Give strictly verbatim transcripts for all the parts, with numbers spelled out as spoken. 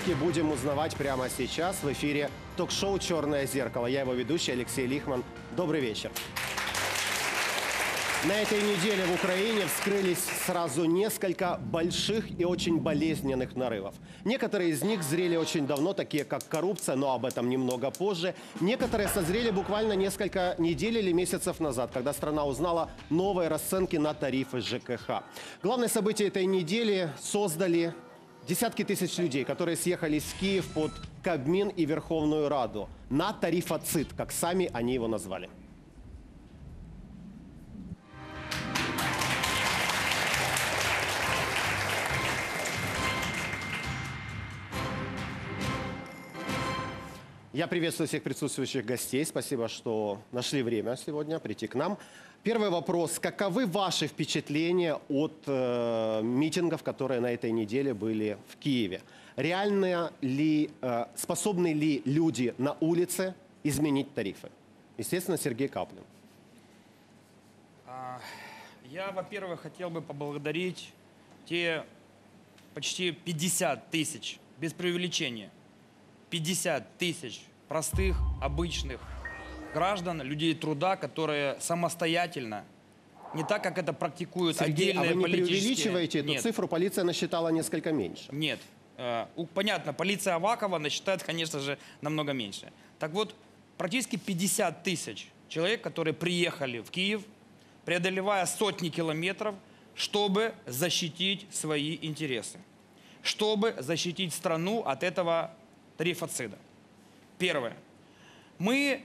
ответки будем узнавать прямо сейчас в эфире ток-шоу «Черное зеркало». Я его ведущий Алексей Лихман. Добрый вечер. На этой неделе в Украине вскрылись сразу несколько больших и очень болезненных нарывов. Некоторые из них зрели очень давно, такие как коррупция, но об этом немного позже. Некоторые созрели буквально несколько недель или месяцев назад, когда страна узнала новые расценки на тарифы ЖКХ. Главное событие этой недели создали десятки тысяч людей, которые съехались в Киев под Кабмин и Верховную Раду на тарифоцид, как сами они его назвали. Я приветствую всех присутствующих гостей. Спасибо, что нашли время сегодня прийти к нам. Первый вопрос. Каковы ваши впечатления от э, митингов, которые на этой неделе были в Киеве? Реально ли, э, способны ли люди на улице изменить тарифы? Естественно, Сергей Каплин. Я, во-первых, хотел бы поблагодарить те почти пятьдесят тысяч, без преувеличения, пятьдесят тысяч простых, обычных граждан, людей труда, которые самостоятельно, не так, как это практикуют Сергей, отдельные а вы не политические... преувеличиваете эту Нет. цифру? Полиция насчитала несколько меньше. Нет. Э, понятно, полиция Авакова насчитает, конечно же, намного меньше. Так вот, практически пятьдесят тысяч человек, которые приехали в Киев, преодолевая сотни километров, чтобы защитить свои интересы, чтобы защитить страну от этого тарифоцида. Первое. Мы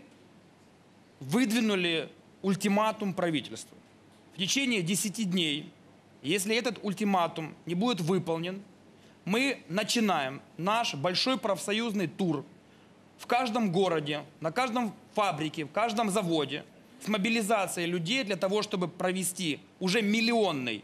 выдвинули ультиматум правительству. В течение десяти дней, если этот ультиматум не будет выполнен, мы начинаем наш большой профсоюзный тур в каждом городе, на каждом фабрике, в каждом заводе с мобилизацией людей для того, чтобы провести уже миллионный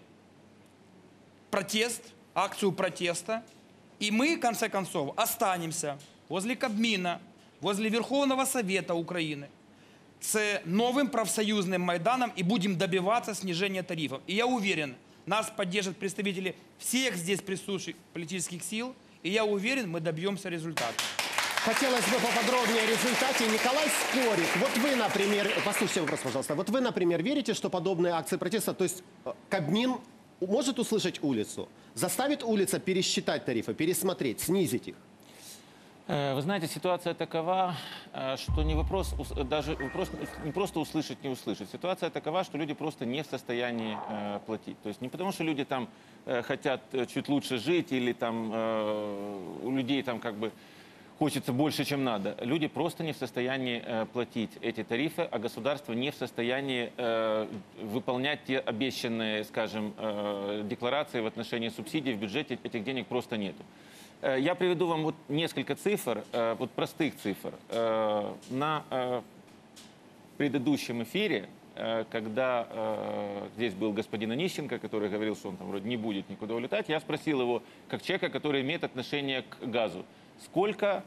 протест, акцию протеста. И мы, в конце концов, останемся возле Кабмина, возле Верховного Совета Украины с новым профсоюзным Майданом и будем добиваться снижения тарифов. И я уверен, нас поддержат представители всех здесь присутствующих политических сил, и я уверен, мы добьемся результата. Хотелось бы поподробнее о результате. Николай спорит. Вот вы, например, послушайте вопрос, пожалуйста. Вот вы, например, верите, что подобные акции протеста, то есть Кабмин может услышать улицу, заставит улица пересчитать тарифы, пересмотреть, снизить их? Вы знаете, ситуация такова, что не вопрос, даже вопрос не просто услышать, не услышать. Ситуация такова, что люди просто не в состоянии э, платить. То есть не потому, что люди там э, хотят чуть лучше жить или там э, у людей там как бы хочется больше, чем надо. Люди просто не в состоянии э, платить эти тарифы, а государство не в состоянии э, выполнять те обещанные, скажем, э, декларации в отношении субсидий. В бюджете этих денег просто нету. Я приведу вам вот несколько цифр, вот простых цифр. На предыдущем эфире, когда здесь был господин Онищенко, который говорил, что он там вроде не будет никуда улетать, я спросил его, как человека, который имеет отношение к газу, сколько,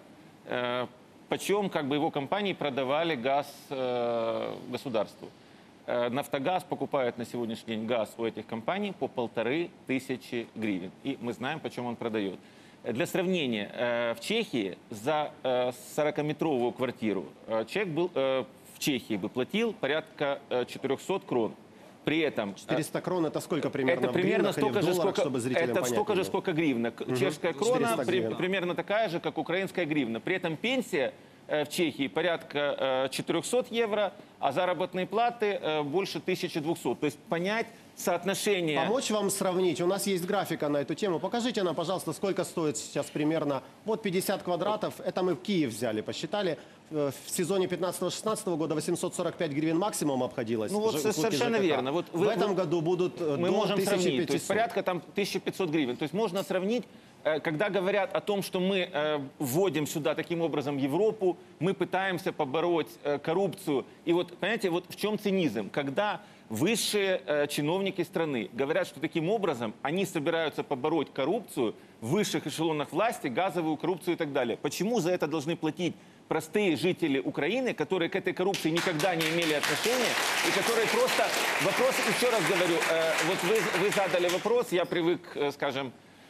почем как бы его компании продавали газ государству. Нафтогаз покупает на сегодняшний день газ у этих компаний по полторы тысячи гривен. И мы знаем, почем он продает. Для сравнения, в Чехии за сорокаметровую квартиру человек был, в Чехии бы платил порядка четырёхсот крон. При этом... четыреста крон это сколько примерно? Это примерно столько же, сколько, чтобы зрителям это столько же, сколько гривна. Угу. Чешская крона при, примерно такая же, как украинская гривна. При этом пенсия в Чехии порядка четырёхсот евро, а заработные платы больше тысячи двухсот. То есть понять соотношение... Помочь вам сравнить? У нас есть графика на эту тему. Покажите нам, пожалуйста, сколько стоит сейчас примерно... Вот пятьдесят квадратов. Это мы в Киев взяли, посчитали. В сезоне пятнадцатого-шестнадцатого года восемьсот сорок пять гривен максимум обходилось. Ну вот совершенно ЖКХ. Верно. Вот в вы, этом году будут мы до можем тысячи пятисот. сравнить. То есть порядка там тысяча пятьсот гривен. То есть можно сравнить, когда говорят о том, что мы вводим сюда таким образом Европу, мы пытаемся побороть коррупцию. И вот, понимаете, вот в чем цинизм? Когда высшие э, чиновники страны говорят, что таким образом они собираются побороть коррупцию в высших эшелонах власти, газовую коррупцию и так далее. Почему за это должны платить простые жители Украины, которые к этой коррупции никогда не имели отношения, и которые просто... Вопрос, еще раз говорю, э, вот вы, вы задали вопрос, я привык, э, скажем,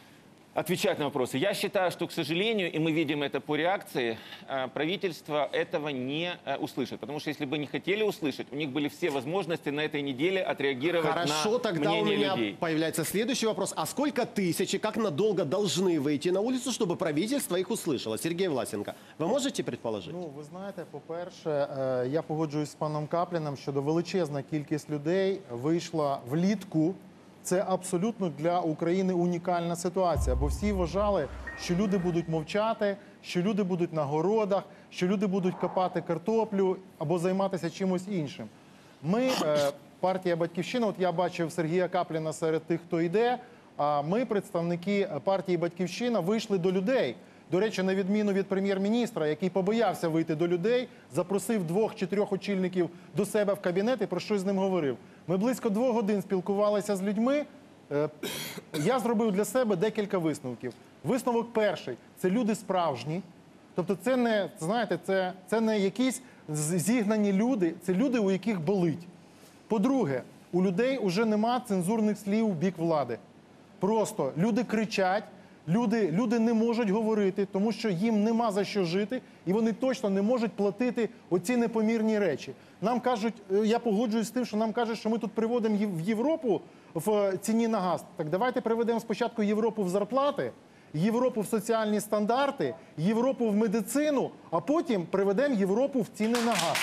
отвечать на вопросы. Я считаю, что, к сожалению, и мы видим это по реакции, э, правительство этого не э, услышит. Потому что если бы не хотели услышать, у них были все возможности на этой неделе отреагировать Хорошо, на тогда у мнение меня людей. появляется следующий вопрос. А сколько тысяч и как надолго должны выйти на улицу, чтобы правительство их услышало? Сергей Власенко, вы можете предположить? Ну, ви знаєте, по-перше, е, я погоджуюсь з паном Капліним, що величезна кількість людей вийшла влітку. Це абсолютно для України унікальна ситуація, бо всі вважали, що люди будуть мовчати, що люди будуть на городах, що люди будуть копати картоплю або займатися чимось іншим. Ми, е, партія «Батьківщина», от я бачив Сергія Капліна серед тих, хто йде, а ми, представники партії «Батьківщина», вийшли до людей. До речі, на відміну від прем'єр-міністра, який побоявся вийти до людей, запросив двох чи трьох очільників до себе в кабінет і про щось з ним говорив. Ми близько двох годин спілкувалися з людьми. Е, Я зробив для себе декілька висновків. Висновок перший – це люди справжні. Тобто це не, знаєте, це, це не якісь зігнані люди, це люди, у яких болить. По-друге, у людей вже нема цензурних слів в бік влади. Просто люди кричать, люди, люди не можуть говорити, тому що їм нема за що жити, і вони точно не можуть платити оці непомірні речі. Нам кажуть, я погоджуюсь з тим, що нам кажуть, що ми тут приводимо в Європу в ціні на газ. Так давайте приведемо спочатку Європу в зарплати, Європу в соціальні стандарти, Європу в медицину, а потім приведемо Європу в ціни на газ.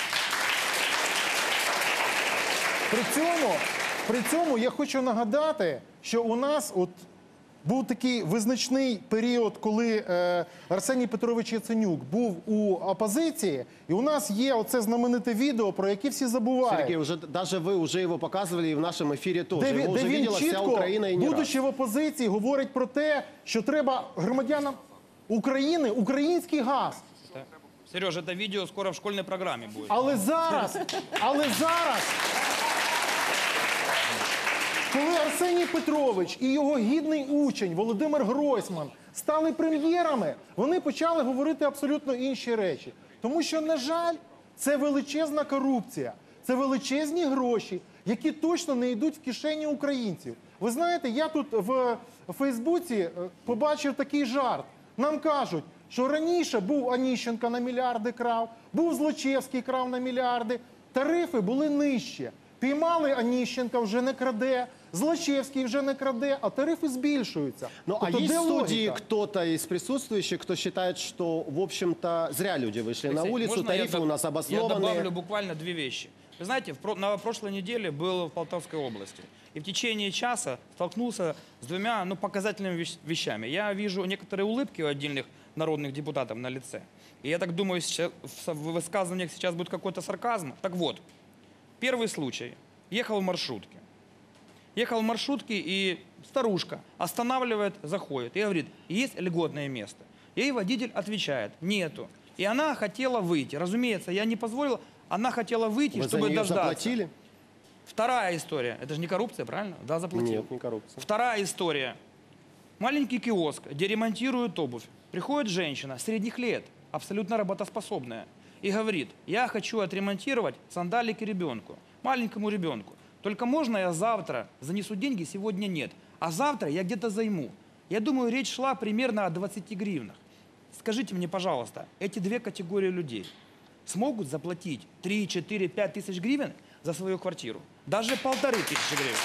При цьому, при цьому я хочу нагадати, що у нас от був такий визначний період, коли е, Арсеній Петрович Яценюк був у опозиції, і у нас є оце знамените відео, про яке всі забувають. Сергей, уже, даже вы уже его показывали и в нашем эфире тоже. Де, Его він- де уже він видела вся чітко, Украина и не раз. будучи в опозиції, говорить про те, що треба громадянам України український газ. Сереж, это видео скоро в школьной программе будет. Але зараз, але зараз, коли Арсеній Петрович і його гідний учень Володимир Гройсман стали прем'єрами, вони почали говорити абсолютно інші речі. Тому що, на жаль, це величезна корупція, це величезні гроші, які точно не йдуть в кишені українців. Ви знаєте, я тут в Фейсбуці е, побачив такий жарт. Нам кажуть, що раніше був Аніщенко на мільярди крав, був Злочевський крав на мільярди, тарифи були нижчі. Піймали Аніщенка, вже не краде, Злочевський вже не краде, а тарифи збільшуються. Ну, Тобто, а есть де в студии логіка? кто-то из присутствующих, кто считает, что, в общем-то, зря люди вышли на Алексей, улицу, можно я тарифы доб- у нас Я обоснованные. добавлю буквально две вещи. Вы знаете, в про- на прошлой неделе был в Полтавской области. И в течение часа столкнулся с двумя ну, показательными вещ- вещами. Я вижу некоторые улыбки у отдельных народных депутатов на лице. И я так думаю, сейчас, в высказываниях сейчас будет какой-то сарказм. Так вот, первый случай. Ехал в маршрутке. Ехал в маршрутке, и старушка останавливает, заходит и говорит, есть льготное место. Ей водитель отвечает, нету. И она хотела выйти. Разумеется, я не позволил, она хотела выйти, Вы за чтобы нее дождаться. заплатили? Вторая история. Это же не коррупция, правильно? Да, заплатил. Нет, не коррупция. Вторая история. Маленький киоск, где ремонтируют обувь. Приходит женщина средних лет, абсолютно работоспособная, и говорит, я хочу отремонтировать сандалики ребенку, маленькому ребенку. Только можно я завтра занесу деньги, сегодня нет. А завтра я где-то займу. Я думаю, речь шла примерно о двадцати гривнах. Скажите мне, пожалуйста, эти две категории людей смогут заплатить три, четыре, пять тысяч гривен за свою квартиру? Даже полторы тысячи гривен.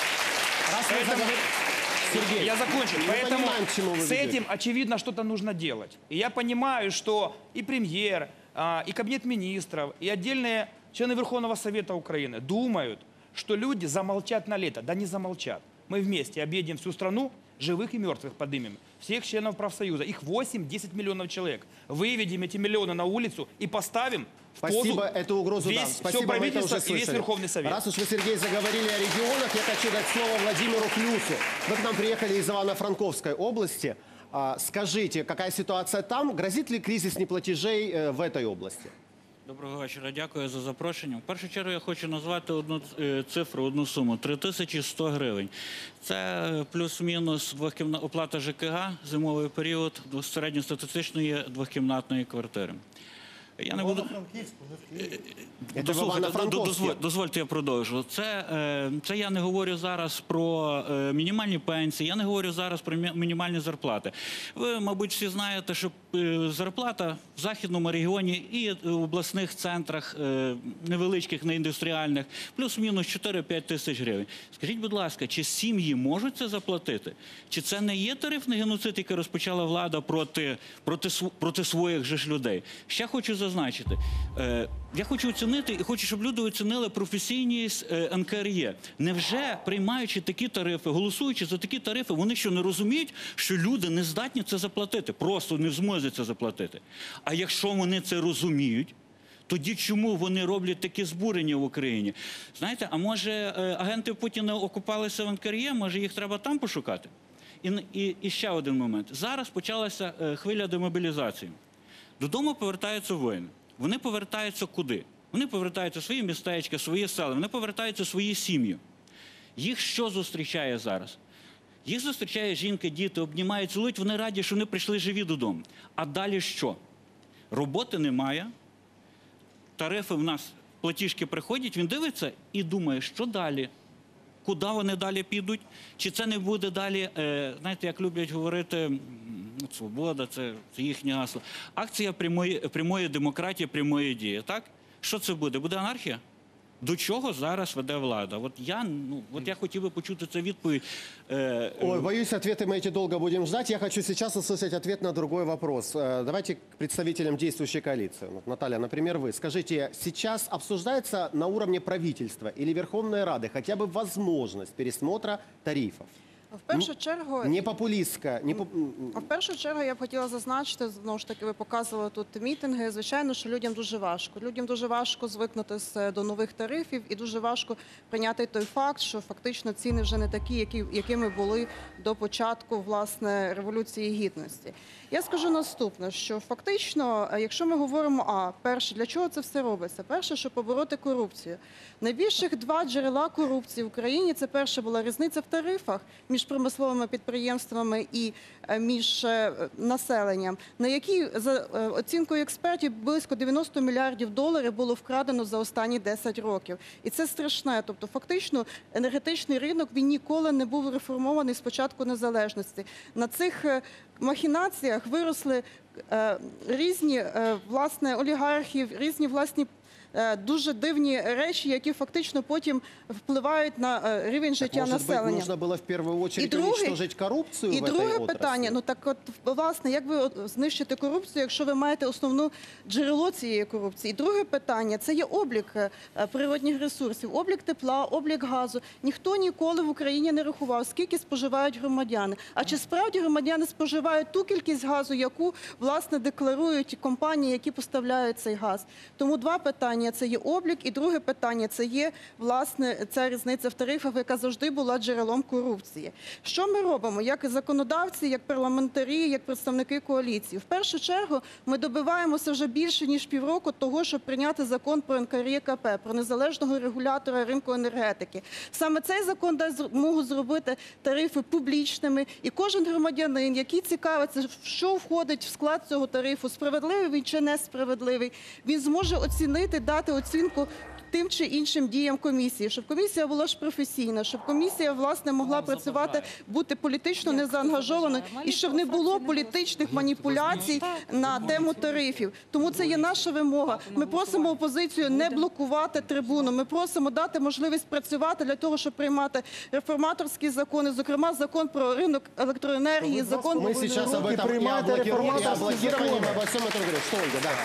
Раз вы Поэтому- заговорили- Сергей, Я закончу. мы Поэтому понимаем, к чему вы с ведете. этим, очевидно, что-то нужно делать. И я понимаю, что и премьер, а, и кабинет министров, и отдельные члены Верховного Совета Украины думают, что люди замолчат на лето. Да не замолчат. Мы вместе объедем всю страну, живых и мертвых поднимем. Всех членов профсоюза. Их восемь-десять миллионов человек. Выведем эти миллионы на улицу и поставим в Спасибо, позу эту угрозу весь, дам. все Спасибо, вы это правительство уже и весь слышали. Верховный Совет. Раз уж вы, Сергей, заговорили о регионах, я хочу дать слово Владимиру Плюсу. Вы к нам приехали из Ивано-Франковской области. А, Скажите, какая ситуация там? Грозит ли кризис неплатежей э, в этой области? Доброго вечора, дякую за запрошення. В першу чергу я хочу назвати одну е, цифру, одну суму – три тисячі сто гривень. Це е, плюс-мінус двохкімна... оплата ЖКГ, зимовий період, до середньостатистичної двохкімнатної квартири. Я не буду... Це в Дослухайте, Івано-Франковську. дозволь- дозвольте, я продовжу. Це, е, це я не говорю зараз про е, мінімальні пенсії, я не говорю зараз про мі- мінімальні зарплати. Ви, мабуть, всі знаєте, що е, зарплата в західному регіоні і в обласних центрах, е, невеличких, неіндустріальних, плюс-мінус чотири-п'ять тисяч гривень. Скажіть, будь ласка, чи сім'ї можуть це заплатити? Чи це не є тарифний геноцид, який розпочала влада проти, проти, св- проти своїх же ж людей? Ще хочу зазначити. Е, я хочу оцінити і хочу, щоб люди оцінили професійність е, ен ка ер є. Невже, приймаючи такі тарифи, голосуючи за такі тарифи, вони що, не розуміють, що люди не здатні це заплатити, просто не в змозі це заплатити? А якщо вони це розуміють, тоді чому вони роблять такі збурення в Україні? Знаєте, а може е, агенти Путіна окупалися в ен ка ер є, може їх треба там пошукати? І, і, і ще один момент. Зараз почалася е, хвиля демобілізації. Додому повертаються воїни. Вони повертаються куди? Вони повертаються в свої містечка, свої села, вони повертаються в свої сім'ї. Їх що зустрічає зараз? Їх зустрічає жінка, діти, обнімають, цілують, вони раді, що вони прийшли живі додому. А далі що? Роботи немає, тарифи в нас, платіжки приходять, він дивиться і думає, що далі? Куди вони далі підуть? Чи це не буде далі, е, знаєте, як люблять говорити, м, свобода, це, це їхнє гасло. Акція прямої, прямої демократії, прямої дії, так? Що це буде? Буде анархія? До чого зараз веде влада? От я, ну, от я хотів би почути цю відповідь. Е, Ой, боюсь, ответы мы эти долго будем ждать. Я хочу сейчас услышать ответ на другой вопрос. Э, Давайте к представителям действующей коалиции. Вот, Наталья, например, вы. Скажите, сейчас обсуждается на уровне правительства или Верховной Рады хотя бы возможность пересмотра тарифов? В першу чергу, Не популистская, не поп... в першу чергу я б хотіла зазначити, знову ж таки, ви показували тут мітинги. Звичайно, що людям дуже важко. Людям дуже важко звикнути з- до нових тарифів і дуже важко прийняти той факт, що фактично ціни вже не такі, які, якими були до початку власне Революції Гідності. Я скажу наступне, що фактично, е, якщо ми говоримо, а перше, для чого це все робиться? Перше, щоб побороти корупцію. Найбільших два джерела корупції в Україні – це перше була різниця в тарифах між промисловими підприємствами і е, між е, населенням, на якій за е, оцінкою експертів близько дев'яносто мільярдів доларів було вкрадено за останні десять років. І це страшне. Тобто фактично енергетичний ринок він ніколи не був реформований з початку незалежності. На цих е, махінаціях виросли е, різні е, власне олігархи, різні власні е, дуже дивні речі, які фактично потім впливають на е, рівень життя Может быть, населення. нужно было в первую очередь другий- уничтожить коррупцию І в этой друге отрасли? питання, ну так от, власне, як ви от знищите корупцію, якщо ви маєте основну джерело цієї корупції? І друге питання, це є облік е, природних ресурсів, облік тепла, облік газу. Ніхто ніколи в Україні не рахував, скільки споживають громадяни. А чи справді громадяни споживають ту кількість газу, яку, власне, декларують компанії, які поставляють цей газ? Тому два питання – це є облік, і друге питання – це є, власне, ця різниця в тарифах, яка завжди була джерелом корупції. Що ми робимо як законодавці, як парламентарі, як представники коаліції? В першу чергу ми добиваємося вже більше ніж півроку того, щоб прийняти закон про ен ка ер є ка пе, про незалежного регулятора ринку енергетики. Саме цей закон дасть змогу зробити тарифи публічними, і кожен громадянин, який цікавиться, що входить в склад цього тарифу, справедливий він чи несправедливий, він зможе оцінити, дати оцінку тим чи іншим діям комісії, щоб комісія була ж професійна, щоб комісія, власне, могла працювати, бути політично незаангажованою, і щоб не було політичних маніпуляцій на тему тарифів. Тому це є наша вимога. Ми просимо опозицію не блокувати трибуну, ми просимо дати можливість працювати для того, щоб приймати реформаторські закони, зокрема, закон про ринок електроенергії, закон Мы сейчас об Руки этом и о принимайте блокировании, и о реформаторские блокировании, законы. мы обо всем этом говорим. Что, Ольга, да.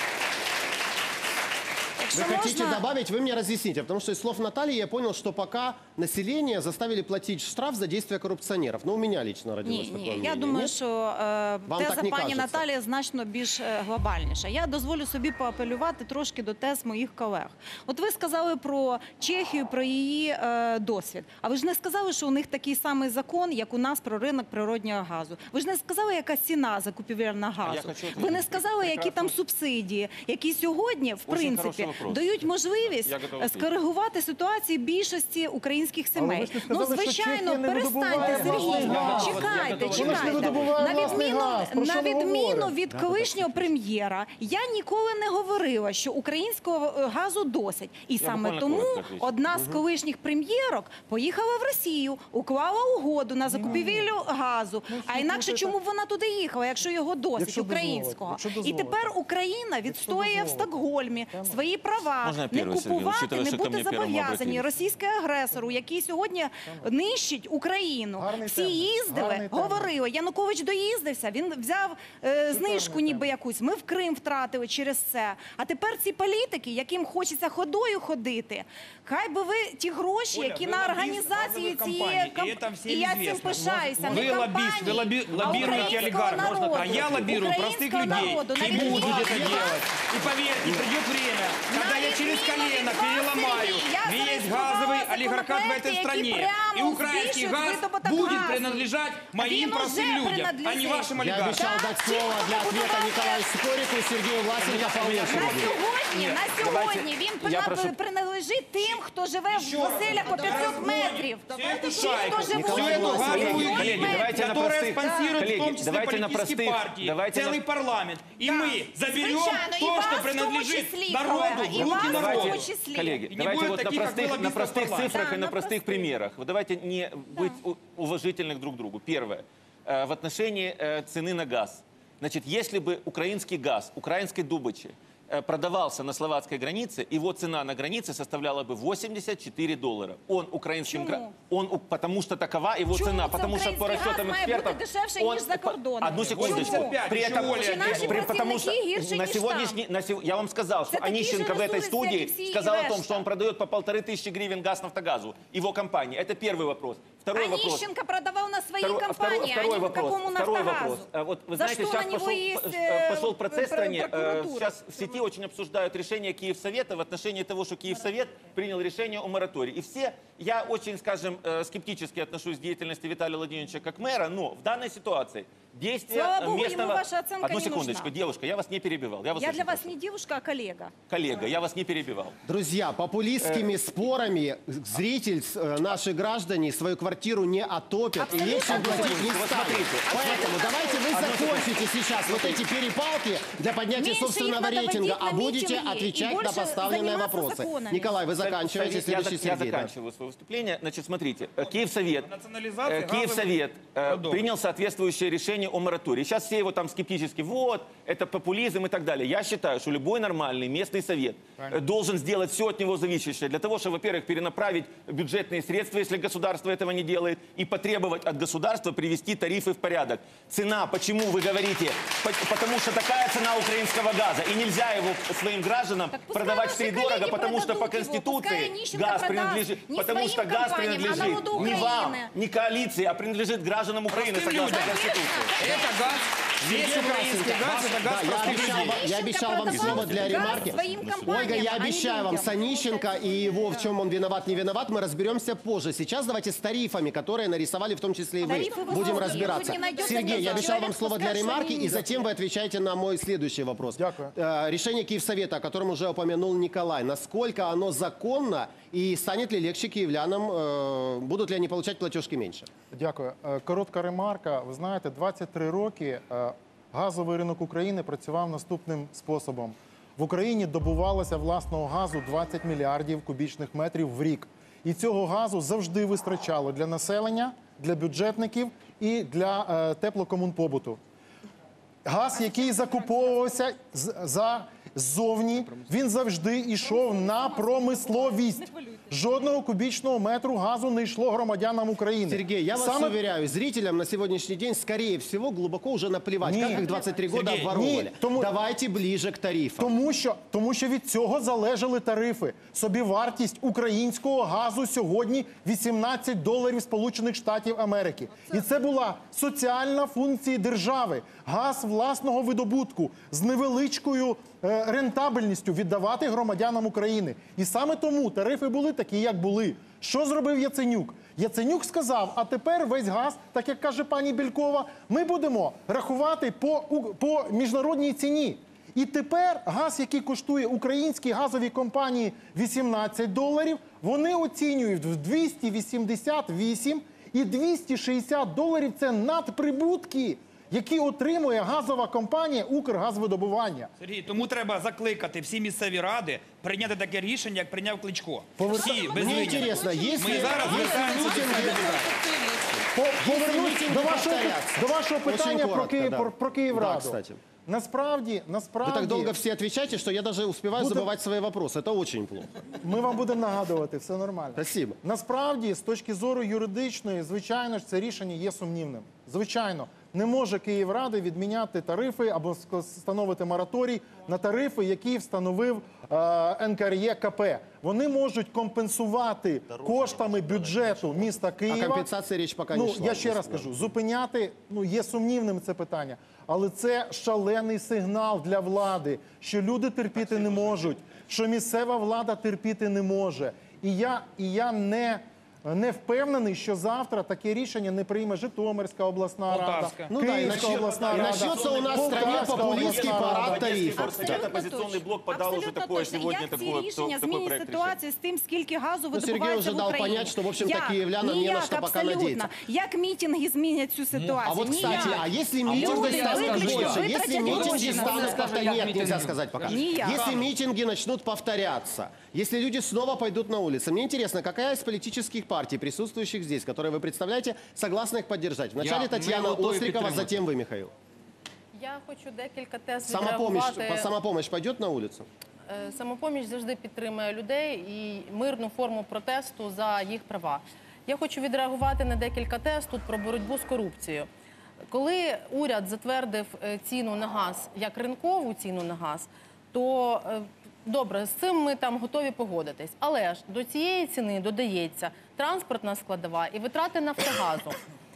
Вы Якщо хотите можна- добавить, вы мне разъясните, потому что из слов Натальи я понял, что пока население заставили платить штраф за действия коррупционеров. Ну, у меня лично родилось Ні, такое ні. мнение. Я думаю, Нет? що е, Вам теза так не пані кажеться? Наталії значно більш е, глобальніша. Я дозволю собі поапелювати трошки до тез моїх колег. От ви сказали про Чехію, про її е, досвід. А ви ж не сказали, що у них такий самий закон, як у нас про ринок природнього газу. Ви ж не сказали, яка ціна закупівельна газу. хочу Ви не сказали, які там прекрасно- субсидії, які сьогодні, в Очень принципі, хороший вопрос. вопрос. дають можливість Я готовий скоригувати ситуацію більшості українських сімей. ви ж не Ну, сказали, що звичайно, Чехія не перестаньте, видобуває Сергій, власний газ. чекайте, Вона ж не чекайте. видобуває На власний відміну, газ. Про що на ми відміну говоримо? від колишнього прем'єра, я ніколи не говорила, що українського е, газу досить. І саме буквально тому коротко отвечу. одна з колишніх прем'єрок поїхала в Росію, уклала угоду на закупівлю газу. А інакше чому б вона туди їхала, якщо його досить, Якщо дозволите, українського? якщо І дозволите. тепер Україна відстоює в дозволите. Стокгольмі свої права, Можна я не перший, Сергій? купувати, Учитывая, не що ко бути мені першому зобов'язані обратились. російській агресору, який сьогодні нищить Україну. Гарний Всі термін. їздили, Гарний термін. говорили. Янукович доїздився, він взяв е, знижку ніби якусь. Ми в Крим втратили через це. А тепер ці політики, яким хочеться ходою ходити, хай би ви ті гроші, Оля, які ви на лобіст організації газових цієї компаній, і це кампанії, всім і я цим известно. пишаюся. Вы Не лоббист, вы лобби- компанії, а лоббируете українського олигархов. народу. А я лоббирую простых Українського людей народу. и На буду відміну это від вас, делать. И поверьте, придет время, когда я через колено переломаю весь газовый олигархат в этой стране. И украинский газ будет принадлежать моим простым людям, а не вашим Я олигархам. обещал дать слово для ответа Николаю Скорику и Сергею Власенко по На очереди. сьогодні, на сьогодні він я прина- прошу- принадлежить тим, хто живе в оселях по п'ятсот метрів. Всю эту Ті, хто шайку, живуть всю эту в газовую п'ятсот коллеги, гильдию, давайте на которая простых- спонсирует в коллеги, том числе давайте на политические простых- партии, давайте целый на- парламент. И мы заберем Звичайно, і то, вас что в тому принадлежит числі, народу, колега, в і руки вас в народу. тому числі. Коллеги, И не давайте будет вот на таких, как простых, вы, на лоббистов простых парламента. цифрах Да, и на на простых простых. примерах. Вот давайте не быть у- уважительных друг к другу. Первое. Э, В отношении э, цены на газ. Значит, если бы украинский газ, украинской добычи э, продавался на словацкой границе, его цена на границе составляла бы восемьдесят четыре доллара. Он украинским... Почему? гра- Он, у- потому что такова его Почему цена. це Потому что по український расчетам газ має бути экспертов... дешевше, он- ніж за по- кордоном? Одну секундочку. Чому? При Еще этом... Оля, Чи наші при- потому что працівники гірші, на ніж сегодняшний... На, сего- я вам сказал, что Это такие же Онищенко в этой ресурсы, студии как и все сказал о том, решта. что он продает по полторы тысячи гривен газ «Нафтогазу», его компании. Это первый вопрос. Второй вопрос. Онищенко продавал на своей Второй, компании, второй, а не вопрос. какому Второй «Нафтогазу». вопрос. А Вот, вы За знаете, что сейчас на него пошел, есть, э, э, пошел процесс в пр- стране. Э, прокуратура? Сейчас в сети очень обсуждают решение Киевсовета в отношении того, что Киевсовет принял решение о моратории. И все, я очень, скажем, э, скептически отношусь к деятельности Виталия Владимировича как мэра, но в данной ситуации действия Слава богу, местного... ему ваша оценка Одну не секундочку, нужна. девушка, я вас не перебивал. Я, вас Я очень для вас прошу. не девушка, а коллега. Коллега, я вас не перебивал. Друзья, популистскими спорами зритель, с- э, наши граждане свою квартиру не отопят и легче Абсолютно. платить не Вот станет. смотрите, Поэтому давайте вы закончите сейчас вот эти перепалки для поднятия Меньше их собственного надо рейтинга, водить на а будете митинги и отвечать на больше поставленные заниматься вопросы. законами. Николай, вы заканчиваете, Совет- следующий я, зак- я Сергей. да. заканчиваю свое выступление. Значит, смотрите, э, Киевсовет, Национализация э, Киевсовет э, газовых принял соответствующее решение о моратории. Сейчас все его там скептически, вот, это популизм и так далее. Я считаю, что любой нормальный местный совет э, должен сделать все от него зависящее для того, чтобы, во-первых, перенаправить бюджетные средства, если государство этого не делает, и потребовать от государства привести тарифы в порядок. Цена, почему вы говорите? По- Потому что такая цена украинского газа, и нельзя его своим гражданам Так пускай продавать ваши втридорого, коллеги потому что по продадут его, Конституции пускай Онищенко газ продаст принадлежит, не потому своим что газ компаниям, а принадлежит народу не вам, Украины. не коалиции, а принадлежит гражданам Украины, Простым согласно людям. Конституции. Это газ, весь украинский газ, это газ Да, я простых обещал, людей. вам, я обещал вам Онищенко слово для продавал ремарки. газ своим компаниям, Ольга, я а не обещаю вам людям. с Онищенко и его, в чем он виноват, не виноват, мы разберемся позже. Сейчас давайте с тарифами, которые нарисовали в том числе и вы. Тарифы вы Будем знаете, разбираться. тут не найдется Сергей, я ни обещал вам человек, слово для пускай ремарки, что и не затем вы отвечаете на мой следующий вопрос. Дякую. Э, Решение Киевсовета, о котором уже упомянул Николай, насколько оно законно и станет ли легче киевлянам, э, будут ли они получать платежки меньше? Дякую. Е, Коротка ремарка. Ви знаєте, двадцять три роки е, газовий ринок України працював наступним способом. В Україні добувалося власного газу двадцять мільярдів кубічних метрів в рік. І цього газу завжди вистачало для населення, для бюджетників і для е, теплокомунпобуту. Газ, який закуповувався з- за ззовні, він завжди йшов на промисловість. Жодного кубічного метру газу не йшло громадянам України. Сергей, я вас Саме- уверяю, зрителям на сегодняшний день, скорее всего, глубоко уже наплевать, Ні. как их двадцать три года Сергей, обворовывали. ні, тому- Давайте ближе к тарифам. Тому що, тому що від цього залежали тарифи. Собівартість українського газу сьогодні вісімнадцять доларів Сполучених Штатів Америки. І це була соціальна функція держави. Газ власного видобутку з невеличкою е, рентабельністю віддавати громадянам України. І саме тому тарифи були такі, як були. Що зробив Яценюк? Яценюк сказав, а тепер весь газ, так як каже пані Бєлькова, ми будемо рахувати по, у- по міжнародній ціні. І тепер газ, який коштує українській газовій компанії вісімнадцять доларів, вони оцінюють в двісті вісімдесят вісім, і двісті шістдесят доларів – це надприбутки, які отримує газова компанія «Укргазвидобування». Сергій, тому треба закликати всі місцеві ради прийняти таке рішення, як прийняв Кличко. Повер- Всі, без Мне винятку. интересно, если, Ми зараз если звертаємося до митинги- депутатів. По- Повернусь мітинги до вашого, повторяться. до вашого Очень питання про, коротко, Київ, да. про, про Київраду. Да, кстати. Насправді, насправді, Вы так долго все отвечаете, что я даже успеваю Буду- забывать свои вопросы. Это очень плохо. ми вам будемо нагадувати, все нормально. Спасибо. Насправді, з точки зору юридичної, звичайно ж, це рішення є сумнівним. Звичайно, не може Київрада відміняти тарифи або ск- встановити мораторій на тарифи, які встановив е, ен ка ер є ка пе. Вони можуть компенсувати коштами бюджету міста Києва. О компенсации речь пока не Ну, шла. я ще раз кажу, зупиняти, ну, є сумнівним це питання. Але це шалений сигнал для влади, що люди терпіти не можуть, що місцева влада терпіти не може. І я, і я не, не впевнений, що завтра таке рішення не прийме Житомирська обласна рада, Полтавська. Ну да, и Київська начнет- обласна и рада, начнется у нас в стране Полтавська популистский обласна парад рада. тарифов. Абсолютно Оппозиционный точно. блок подал уже Абсолютно такое точно. сегодня, Як ці такое- рішення такой змінять проект ситуацію з тим, скільки газу Ну, Сергій видобувається вже в дав Україні? понять, що, в общем-то, Як? київлянам не на Ніяк, що пока абсолютно. надіятися. Як мітинги змінять цю ситуацію? А вот, кстати, Ніяк. а если митинги Люди станут виключно больше, если витратять митинги гроші на станут це. как-то... Нет, нельзя сказать пока. Ніяк. Если митинги начнут повторяться, если люди снова пойдут на улицы, мне интересно, какая из политических партий, присутствующих здесь, которые вы представляете, согласна их поддержать? Вначале Я- Татьяна ми готові Острикова, підтримати. затем вы, Михаил. Я хочу декілька тез Самопомощь, відреагувати. самопомощь пойдет на улицу? Е, Самопоміч завжди підтримує людей і мирну форму протесту за їх права. Я хочу відреагувати на декілька тез тут про боротьбу з корупцією. Коли уряд затвердив е, ціну на газ як ринкову ціну на газ, то е, добре, з цим ми там готові погодитись. Але ж до цієї ціни додається транспортна складова і витрати Нафтогазу.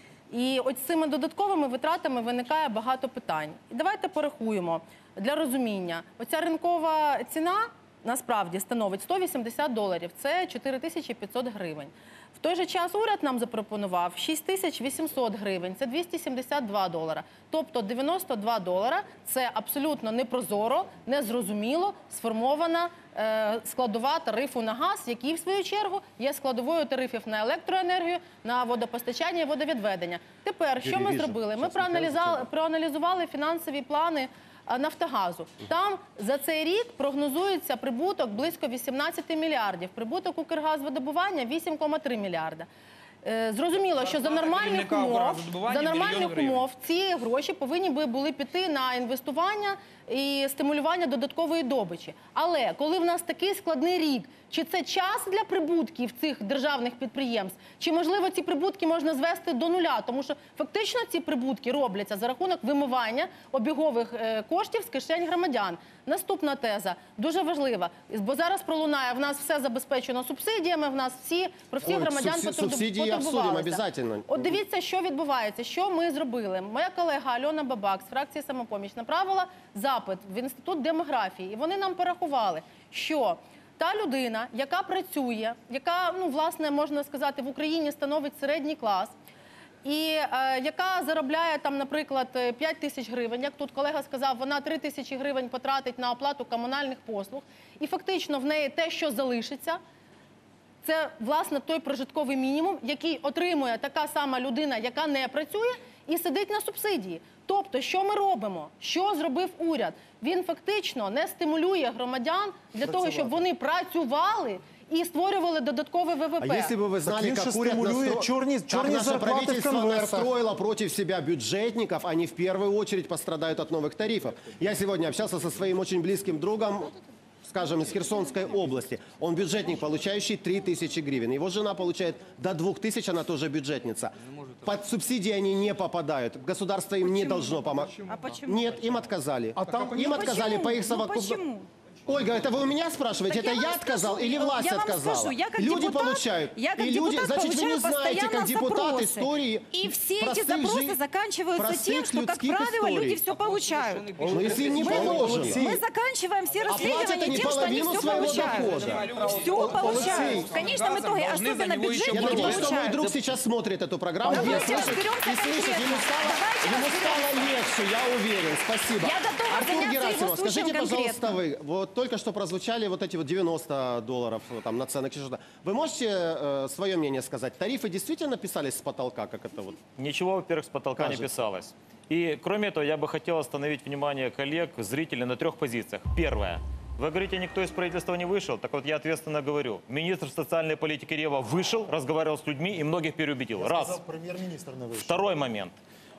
І ось цими додатковими витратами виникає багато питань. І давайте порахуємо для розуміння. Оця ринкова ціна насправді становить сто вісімдесят доларів. Це чотири тисячі п'ятсот гривень. В той же час уряд нам запропонував шість тисяч вісімсот гривень. Це двісті сімдесят два долара. Тобто дев'яносто два долара – це абсолютно непрозоро, незрозуміло сформована е, складова тарифу на газ, який, в свою чергу, є складовою тарифів на електроенергію, на водопостачання і водовідведення. Тепер, що ми Телевізор. зробили? Ми Щас, Михайло, проаналізали, зачем? проаналізували фінансові плани е, Нафтогазу. Там за цей рік прогнозується прибуток близько вісімнадцять мільярдів. Прибуток Укргазвидобування – вісім цілих три мільярда. Е, Зрозуміло, що за Зарплата нормальних керівника умов, Укргазвидобування за нормальних мільйон гривень. умов ці гроші повинні би були піти на інвестування і стимулювання додаткової добичі. Але коли в нас такий складний рік, чи це час для прибутків цих державних підприємств, чи, можливо, ці прибутки можна звести до нуля? Тому що фактично ці прибутки робляться за рахунок вимивання обігових е, коштів з кишень громадян. Наступна теза, дуже важлива, бо зараз пролунає, в нас все забезпечено субсидіями, в нас всі, про всіх Ой, громадян субсі- потребу- субсидії обсудимо потурбувалися. обязательно. От дивіться, що відбувається, що ми зробили. Моя колега Альона Бабак з фракції «Самопоміч» направила запит в Інститут демографії, і вони нам порахували, що та людина, яка працює, яка, ну, власне, можна сказати, в Україні становить середній клас, і е, яка заробляє там, наприклад, п'ять тисяч гривень, як тут колега сказав, вона три тисячі гривень потратить на оплату комунальних послуг, і фактично в неї те, що залишиться, це, власне, той прожитковий мінімум, який отримує така сама людина, яка не працює і сидить на субсидії. Тобто, що ми робимо? Що зробив уряд? Він фактично не стимулює громадян для того, щоб вони працювали і створювали додаткове ВВП. А если бы вы знали, він как же уряд стимулює настро- чорні- как чорні наше зарплати в правительство конвертах. настроило против себя бюджетников, они в первую очередь пострадают от новых тарифов. Я сегодня общался со своим очень близким другом, скажем, из Херсонской области. Он бюджетник, получающий три тысячи гривен. Его жена получает до двух тысяч, она тоже бюджетница. Под субсидии они не попадают. Государство им не должно помогать. А почему? Нет, им отказали. А там- Им Ну, отказали почему? по их Ну, совокупному... почему? Ольга, это вы у меня спрашиваете? Так это я я вам отказал скажу, или власть я вам отказала? скажу, я как люди депутат- получают. я как и люди, депутат значит, вы не получаю знаете, как постоянно депутат запросы. истории И все эти простых запросы жи- заканчиваются простых тем, что, как людских правило, историй. люди все получают. Но если им не положено. Мы заканчиваем все платят расследования они тем, что они половину все своего получают. дохода. Все получают. В конечном итоге, должны за особенно него еще Я бюджетники надеюсь, что мой получают. друг сейчас смотрит эту программу. Давайте и слышит, разберемся и слышит, конкретно. ему стало, Давайте ему стало легче, я уверен. Спасибо. Я готова Артур заняться его Герасимов, случаем скажите, пожалуйста, конкретно. вы, вот только что прозвучали вот эти вот девяносто долларов там, наценок. Вы можете э, свое мнение сказать? Тарифы действительно писались с потолка, как это вот? Ничего, во-первых, с потолка Кажется. не писалось. И, кроме этого, я бы хотел остановить внимание коллег, зрителей на трех позициях. Первое. Вы говорите, никто из правительства не вышел. Так вот, я ответственно говорю. Министр социальной политики Рева вышел, разговаривал с людьми и многих переубедил. Раз. Премьер-министр не вышел. Второй момент.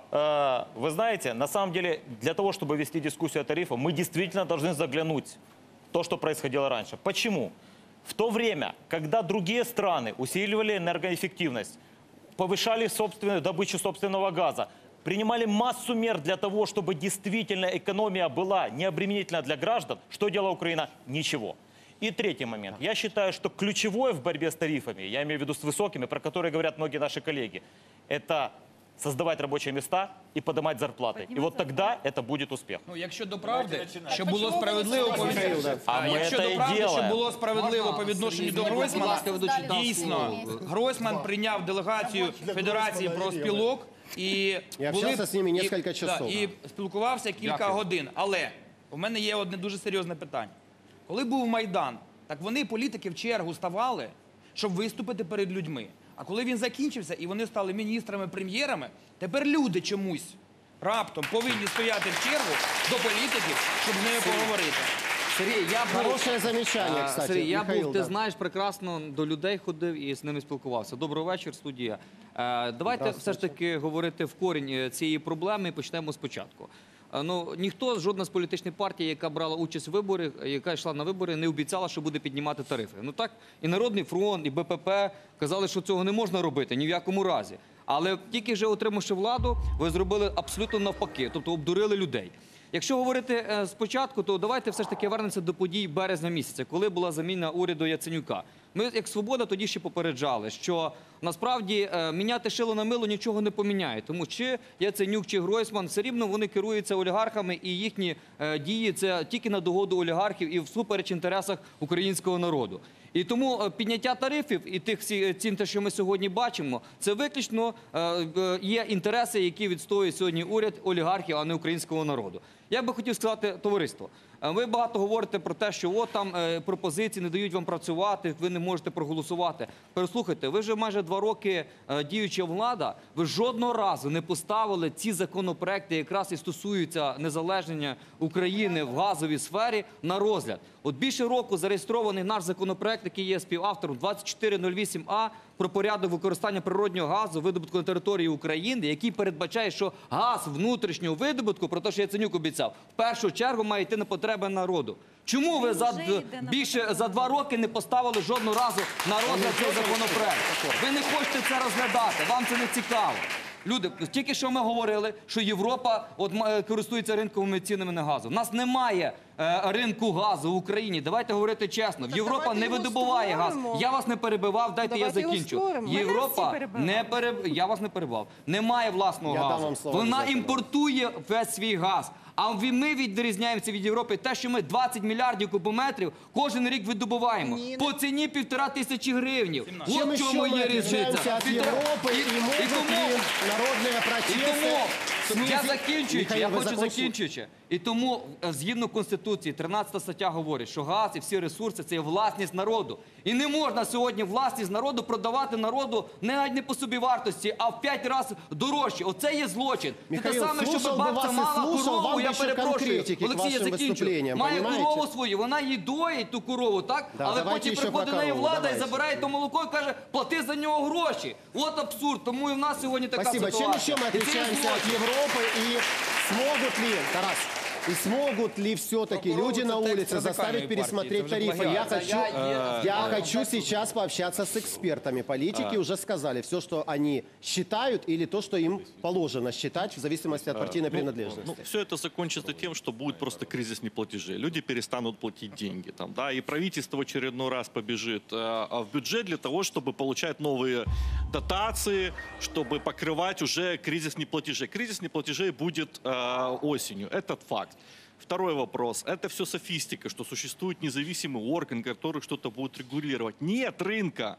Э, Вы знаете, на самом деле, для того, чтобы вести дискуссию о тарифах, мы действительно должны заглянуть в то, что происходило раньше. Почему? В то время, когда другие страны усиливали энергоэффективность, повышали собственную добычу собственного газа, принимали массу мер для того, чтобы действительно экономия была необременительна для граждан, что делала Украина? Ничего. И третий момент. Я считаю, что ключевое в борьбе с тарифами, я имею в виду с высокими, про которые говорят многие наши коллеги, это создавать рабочие места і подимати зарплати. І от тоді це буде успіх. Ну, якщо до правди, щоб було справедливо по відношенню, А ми якщо це до і правди, щоб ділаємо. було справедливо по відношенню до Гройсмана, дійсно, Далі. Гройсман прийняв делегацію Федерації профспілок і Я общався з ними і- несколько да, часов. і спілкувався кілька годин. Але у мене є одне дуже серйозне питання. Коли був Майдан, так вони, політики, в чергу ставали, щоб виступити перед людьми. А коли він закінчився і вони стали міністрами, прем'єрами, тепер люди чомусь раптом повинні стояти в чергу до політиків, щоб з ними поговорити. Сергій, я був, Хорошее замечание, А, кстати. Сергій, я Михаил, був, ти да. знаєш, прекрасно до людей ходив і з ними спілкувався. Добрий вечір, студія. Е, Давайте все ж таки говорити в корінь е, цієї проблеми і почнемо спочатку. Е, Ну, ніхто, жодна з політичних партій, яка брала участь у виборах, яка йшла на вибори, не обіцяла, що буде піднімати тарифи. Ну так, і Народний фронт, і Б П П казали, що цього не можна робити ні в якому разі. Але тільки вже отримавши владу, ви зробили абсолютно навпаки, тобто обдурили людей. Якщо говорити е, спочатку, то давайте все ж таки вернемося до подій березня місяця, коли була заміна уряду Яценюка. Ми, як «Свобода», тоді ще попереджали, що насправді е, міняти шило на мило нічого не поміняє. Тому чи Яценюк, чи Гройсман, все рівно вони керуються олігархами, і їхні е, дії – це тільки на догоду олігархів і всупереч інтересах українського народу. І тому е, підняття тарифів і тих всі- цін, те, що ми сьогодні бачимо, це виключно е, е, є інтереси, які відстоює сьогодні уряд олігархів, а не українського народу. Я би хотів сказати, товариство, е, ви багато говорите про те, що от там е, пропозиції не дають вам працювати, ви не можете проголосувати. Переслухайте, ви вже майже два роки е, діюча влада, ви жодного разу не поставили ці законопроекти, якраз і стосуються незалежнення України в газовій сфері, на розгляд. От більше року зареєстрований наш законопроект, який є співавтором, двадцять чотири нуль вісім А, про порядок використання природнього газу, видобутку на території України, який передбачає, що газ внутрішнього видобутку, про те, що Яценюк обіцяв, в першу чергу має йти на потреби народу. Чому ви за, вже йде на більше за два роки не поставили жодного разу на розгляд цей законопроект? Ви не хочете це розглядати, вам це не цікаво. Люди, тільки що ми говорили, що Європа от, м- користується ринковими цінами на газу. У нас немає е, ринку газу в Україні. Давайте говорити чесно. Так Європа давайте не його видобуває газ. створимо. Я вас не перебивав, дайте Давайте я його закінчу. створимо. Мене Європа всі перебивали. не переб... Я вас не перебивав. Немає власного Я дам газу. вам слово Вона обов'язково. імпортує весь свій газ. А ви- ми відрізняємося від Європи те, що ми двадцять мільярдів кубометрів кожен рік видобуваємо. Ні, не- По ціні півтора тисячі гривнів. Чем От в еще чому мы є отличаемся різниця. от Півтора- Европы І- и і могут тому- ли народные і протесты... тому, я снизить- закінчуючи, Михаил, я вы хочу закончите? закінчуючи. І тому, е, згідно Конституції, тринадцята стаття говорить, що газ і всі ресурси – це є власність народу. І не можна сьогодні власність народу продавати народу не навіть не по собівартості, а в п'ять разів дорожче. Оце є злочин. Це те Михаил, саме, щоб слушал бы бабця вас и мала слушал, корову, вам я бы еще перепрошую. конкретики к Олексій, я вашим закінчу. выступлениям, Має понимаете? корову свою, вона її доїть, ту корову, так? Да, Але давайте потім ще приходить про на неї корову, влада і давайте. забирає то молоко і каже, плати за нього гроші. От абсурд. Тому і в нас сьогодні така Спасибо. Чем ситуація. еще мы І це є отличаемся от злочин. Европы и смогут ли, Тарас, и смогут ли все-таки Прокурор люди это на текст улице заставить радикальной пересмотреть партии, это уже тарифы? Я плагиат. хочу, я хочу сейчас пообщаться с экспертами. Политики уже сказали все, что они считают, или то, что им положено считать, в зависимости от партийной принадлежности. Ну, все это закончится тем, что будет просто кризис неплатежей. Люди перестанут платить деньги. Там, да, и правительство в очередной раз побежит э, в бюджет для того, чтобы получать новые дотации, чтобы покрывать уже кризис неплатежей. Кризис неплатежей будет э, осенью. Это факт. Второй вопрос. Это все софистика, что существует независимый орган, который что-то будет регулировать. Нет рынка.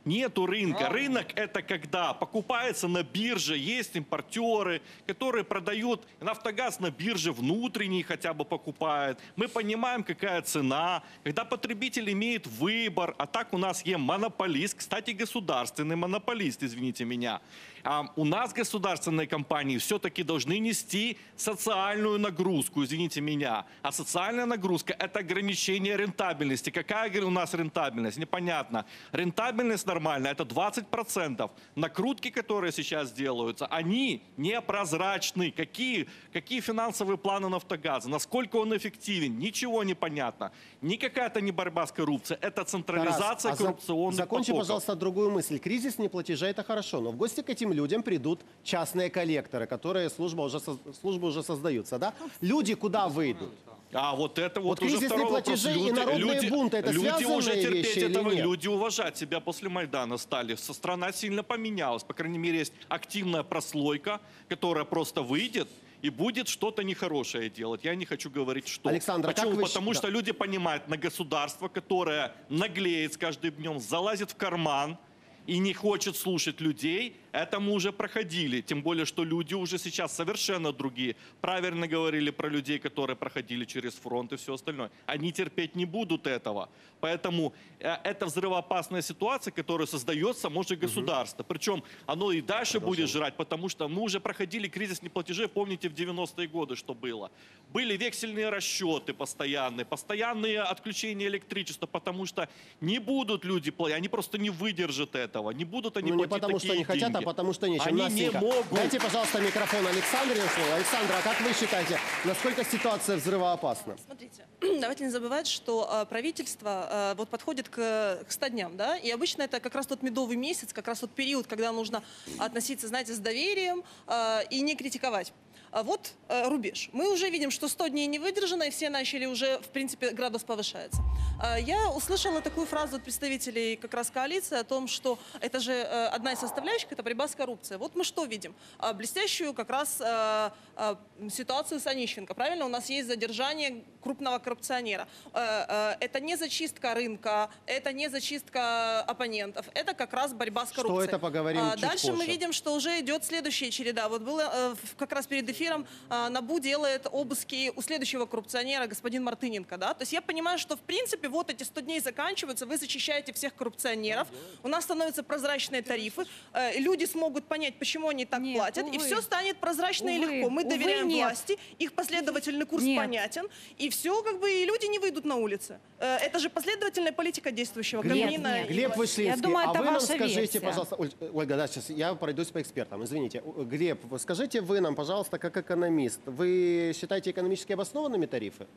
Нету рынка. Рынок – это когда покупается на бирже, есть импортеры, которые продают. «Нафтогаз» на бирже внутренний хотя бы покупает. Мы понимаем, какая цена. Когда потребитель имеет выбор, а так у нас есть монополист, кстати, государственный монополист, извините меня. А у нас государственные компании все-таки должны нести социальную нагрузку, извините меня. А социальная нагрузка – это ограничение рентабельности. Какая у нас рентабельность? Непонятно. Рентабельность нормальная – это двадцать процентов. Накрутки, которые сейчас делаются, они непрозрачны. Какие, какие финансовые планы «Нафтогаза»? Насколько он эффективен? Ничего не понятно. Ни какая-то не борьба с коррупцией. Это централизация Тарас, а коррупционных за... Закончи, потоков. пожалуйста, другую мысль. Кризис неплатежа – это хорошо, но в гости к этим людям придут частные коллекторы, которые служба уже, со- службы уже создаются, да? Люди куда выйдут? А вот это вот, Вот уже кризисные второй вопрос. платежи и Люди, народные люди, бунты – это люди связанные уже терпеть вещи или этого, нет? люди уважать себя после Майдана стали. Со- Страна сильно поменялась. По крайней мере, есть активная прослойка, которая просто выйдет и будет что-то нехорошее делать. Я не хочу говорить, что. Александр, а как Почему? вы Потому щ- что да. люди понимают, на государство, которое наглеет с каждым днем, залазит в карман и не хочет слушать людей, это мы уже проходили. Тем более, что люди уже сейчас совершенно другие. Правильно говорили про людей, которые проходили через фронт и все остальное. Они терпеть не будут этого. Поэтому э, это взрывоопасная ситуация, которая создает само же государство. Причем оно и дальше будет жрать, потому что мы уже проходили кризис неплатежей, помните, в девяностые годы, что было. Были вексельные расчеты постоянные, постоянные отключения электричества, потому что не будут люди платить, они просто не выдержат этого. Не будут они Ну, не платить потому, что такие не хотят, деньги. а потому, что нечем. Они Настенька, не могут. Дайте, пожалуйста, микрофон Александре. Александра, а как вы считаете, насколько ситуация взрывоопасна? Смотрите, давайте не забывать, что э, правительство э, вот подходит к, к ста дням, да, и обычно это как раз тот медовый месяц, как раз тот период, когда нужно относиться, знаете, с доверием э, и не критиковать. А вот э, рубеж. Мы уже видим, что сто дней не выдержано, и все начали уже, в принципе, градус повышается. Э, я услышала такую фразу от представителей как раз коалиции о том, что это же э, одна из составляющих, это борьба с коррупцией. Вот мы что видим? Э, блестящую как раз э, э, ситуацию с Онищенко. Правильно? У нас есть задержание крупного коррупционера. Э, э, это не зачистка рынка, это не зачистка оппонентов, это как раз борьба с Что коррупцией. это, поговорим А, чуть Дальше мы позже. видим, что уже идет следующая череда. Вот было э, в- как раз перед эфиром э, НАБУ делает обыски у следующего коррупционера, господин Мартыненко. Да? То есть я понимаю, что в принципе вот эти сто дней заканчиваются, вы зачищаете всех коррупционеров, у нас становятся прозрачные тарифы, э, люди смогут понять, почему они так Нет, платят, и увы. все станет прозрачно и Увы, легко. Мы увы, доверяем нет. власти, их последовательный курс Нет. понятен, и все, как бы, и люди не выйдут на улицы. Э, это же последовательная политика действующего Нет, Кабмина. нет. и Глеб власти. Вышлинский, думаю, а это вы нам ваша скажите, версия. пожалуйста, Оль- Ольга, да, сейчас я пройдусь по экспертам, извините. О, Глеб, вы скажите вы нам, пожалуйста, как экономист, вы считаете экономически обоснованными тарифы?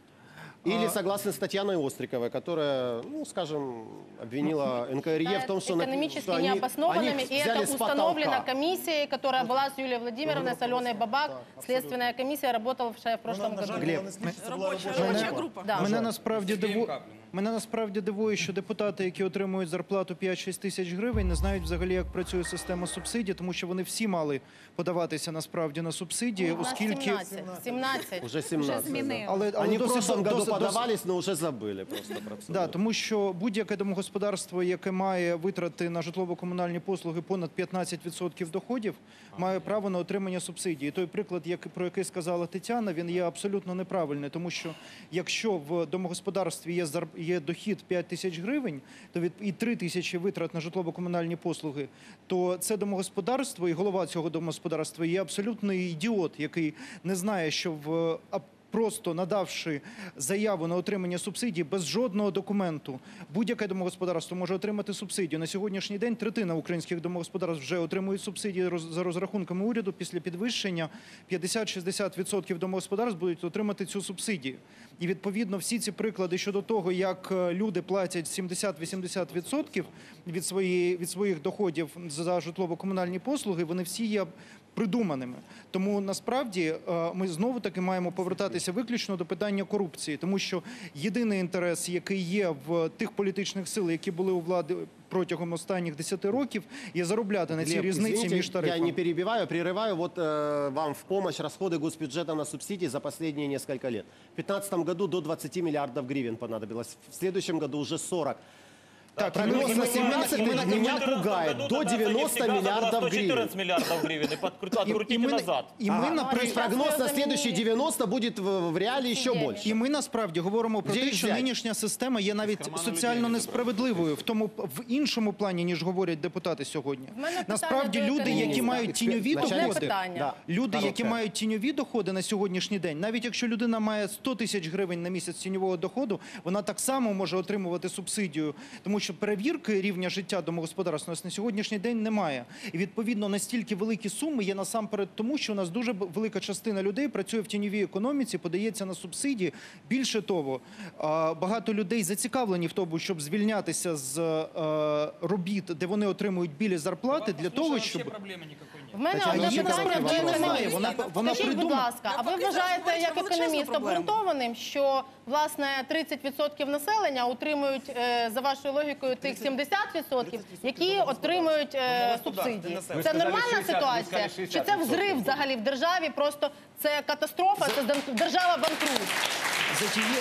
Или согласны с Татьяной Остриковой, которая, ну, скажем, обвинила эн ка эр е в том, что... на- экономически что они- необоснованными, они и это взяли с установлено потолка. комиссией, которая была с Юлией Владимировной, с Аленой Бабак. Следственная комиссия, работавшая в прошлом году. Глеб, Робоча група. Да. Мене насправді Сергієм диву... Капліним. Мене насправді дивує, що депутати, які отримують зарплату п'ять-шість тисяч гривень, не знають взагалі, як працює система субсидій, тому що вони всі мали подаватися насправді на субсидії, У нас оскільки сімнадцять. сімнадцять. уже семнадцать. змінили. да. але, але Они в досить- прошлом году досить- досить- подавались, но уже забыли просто про це. Да, тому що будь-яке домогосподарство, яке має витрати на житлово-комунальні послуги понад п'ятнадцять відсотків доходів, має право на отримання субсидії. Той приклад, як, про який сказала Тетяна, він є абсолютно неправильний, тому що якщо в домогосподарстві є, зар... є дохід п'ять тисяч гривень, то від... і три тисячі витрат на житлово-комунальні послуги, то це домогосподарство і голова цього домогосподарства є абсолютний ідіот, який не знає, що в ап- просто надавши заяву на отримання субсидії без жодного документу, будь-яке домогосподарство може отримати субсидію. На сьогоднішній день третина українських домогосподарств вже отримують субсидії роз- за розрахунками уряду. Після підвищення п'ятдесят-шістдесят відсотків домогосподарств будуть отримати цю субсидію. І відповідно всі ці приклади щодо того, як е, люди платять сімдесят-вісімдесят відсотків від, своєї, від своїх доходів за житлово-комунальні послуги, вони всі є придуманими. Тому насправді е, ми знову таки маємо повертатися виключно до питання корупції, тому що єдиний інтерес, який є в тих політичних сил, які були у влади протягом останніх десяти років, є заробляти на цій Глеб, різниці извините, між я тарифами. не перебиваю, прерываю. Вот э, вам в помощь расходы госбюджета на субсидии за последние несколько лет. В две тысячи пятнадцатом году до двадцати миллиардов гривен понадобилось, в следующем году уже сорок. Так, прогноз на семнадцать меня пугает. До девяноста миллиардов гривен. четырнадцать миллиардов гривен и подкру- открутите ми- назад. І ми, Ага. на То есть прогноз на следующие девяносто будет в, в реале ще більше. І ми насправді говоримо про Де те, їх що взяти? нинішня система є навіть соціально несправедливою в тому в іншому плані, ніж говорять депутати сьогодні. В мене Насправді питання до люди, які економіста. мають тіньові Начальник- доходи, питання. Да. люди, які Коротке. мають тіньові доходи на сьогоднішній день, навіть якщо людина має сто тисяч гривень на місяць тіньового доходу, вона так само може отримувати субсидію, тому що перевірки рівня життя домогосподарства у нас на сьогоднішній день немає. І відповідно настільки великі суми є насамперед тому, що у нас дуже б- велика частина людей працює в тіньовій економіці, подається на субсидії. Більше того, а, багато людей зацікавлені в тому, щоб звільнятися з е, робіт, де вони отримують білі зарплати, для того, щоб проблеми никакой нет. В мене Тетяна, одне є питання до перспектива? економіста. Вона- вона Скажіть, будь придумала. ласка, а ви вважаєте як економіст обґрунтованим, що власне тридцять відсотків населення отримують е, за вашою логікою тих сімдесят відсотків, які отримують е, субсидії? Це нормальна ситуація? Чи це взрив взагалі в державі? Просто це катастрофа, це держава банкрут? за тією,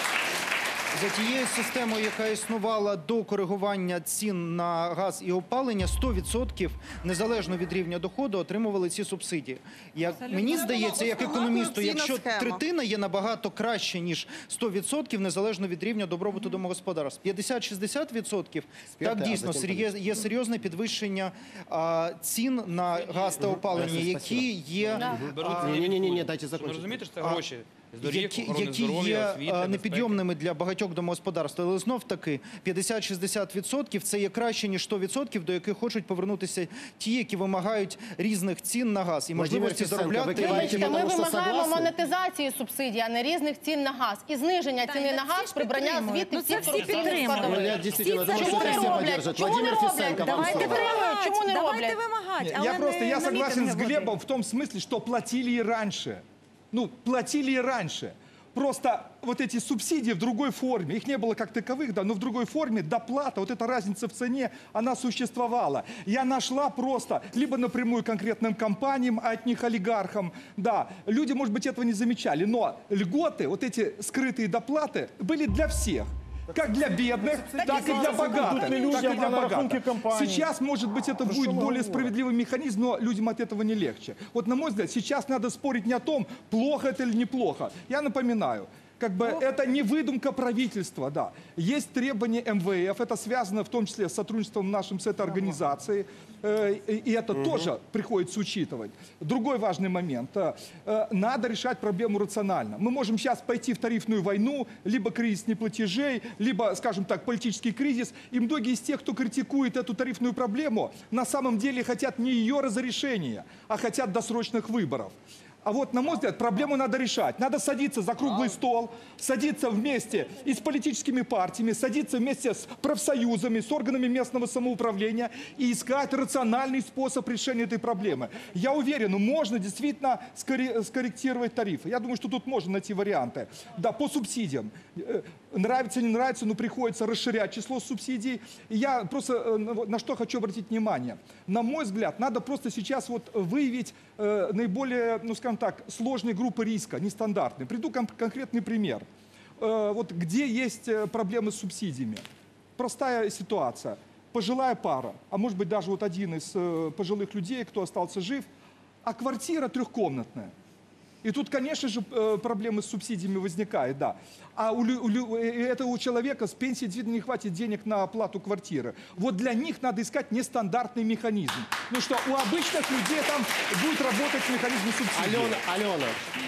за тією системою, яка існувала до коригування цін на газ і опалення, сто відсотків незалежно від рівня доходу отримували ці субсидії. Як мені здається, як економісту, якщо третина є набагато краще, ніж сто відсотків незалежно від рівня добробуту домогосподарств. п'ятдесят-шістдесят відсотків так а дійсно затім є, є серйозне підвищення а, цін на газ та опалення, які є а, Не-не-не, дайте Ви закончить. розумієте, що це гроші з доріг, які, охорони які здоров'я, є освіти, е, безпеки. непідйомними для багатьох домогосподарств. Але знов таки п'ятдесят-шістдесят відсотків це є краще, ніж сто відсотків, до яких хочуть повернутися ті, які вимагають різних цін на газ і Владимир можливості Фісенко, ви заробляти. киваєте, Вибачте, ми тому що вимагаємо согласні? монетизації субсидій, а не різних цін на газ. І зниження ціни на газ, прибрання звідти Ну, це всіх всі корупційних підтримують. складових. Я действительно Всі думаю, це что Чому это не все роблять? поддержат. Чому не Владимир роблять? Фисенко, вам Давайте слово. вимагати. Чому не Давайте роблять? вимагати. але Я просто не я на согласен с мітингах водити. Глебом в том смысле, что платили и раньше. Ну, платили и раньше. Просто вот эти субсидии в другой форме, их не было как таковых, да, но в другой форме доплата, вот эта разница в цене, она существовала. Я нашла просто либо напрямую конкретным компаниям, а от них олигархам, да, люди, может быть, этого не замечали, но льготы, вот эти скрытые доплаты были для всех. Как для бедных, так и для богатых. Так и для богатых. Сейчас, может быть, это будет более справедливый механизм, но людям от этого не легче. Вот, на мой взгляд, сейчас надо спорить не о том, плохо это или неплохо. Я напоминаю, как бы это не выдумка правительства, да. Есть требования эм вэ эф, это связано в том числе с сотрудничеством нашим с этой организацией, э, и это угу. тоже приходится учитывать. Другой важный момент. Э, надо решать проблему рационально. Мы можем сейчас пойти в тарифную войну, либо кризис неплатежей, либо, скажем так, политический кризис. И многие из тех, кто критикует эту тарифную проблему, на самом деле хотят не ее разрешения, а хотят досрочных выборов. А вот, на мой взгляд, проблему надо решать. Надо садиться за круглый стол, садиться вместе и с политическими партиями, садиться вместе с профсоюзами, с органами местного самоуправления и искать рациональный способ решения этой проблемы. Я уверен, можно действительно скорректировать тарифы. Я думаю, что тут можно найти варианты. Да, по субсидиям. Нравится, не нравится, но приходится расширять число субсидий. И я просто на что хочу обратить внимание. На мой взгляд, надо просто сейчас вот выявить э, наиболее, ну скажем так, сложные группы риска, нестандартные. Приду кон конкретный пример. Э, вот где есть проблемы с субсидиями. Простая ситуация. Пожилая пара, а может быть даже вот один из э, пожилых людей, кто остался жив, а квартира трехкомнатная. И тут, конечно же, проблемы с субсидиями возникают, да. А у, у этого человека с пенсии действительно не хватит денег на оплату квартиры. Вот для них надо искать нестандартный механизм. Ну что, у обычных людей там будет работать механизм субсидий. Алена, Алена.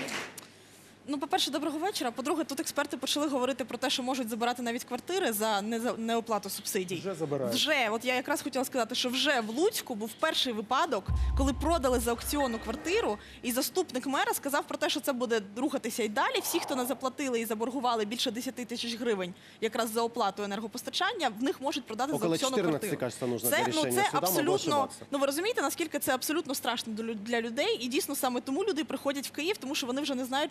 Ну, по-перше, доброго вечора. По-друге, тут експерти почали говорити про те, що можуть забирати навіть квартири за неоплату субсидій. Вже забирають. Вже. От я якраз хотіла сказати, що вже в Луцьку був перший випадок, коли продали за аукціону квартиру, і заступник мера сказав про те, що це буде рухатися й далі. Всі, хто не заплатили і заборгували більше десяти тисяч гривень якраз за оплату енергопостачання, в них можуть продати Около за аукціону чотирнадцяти, квартиру. кажется, нужно це, для ну, рішення це суда, можу абсолютно, ошибатися. ну ви розумієте, наскільки це абсолютно страшно для людей, і дійсно саме тому люди приходять в Київ, тому що вони вже не знають, де шукати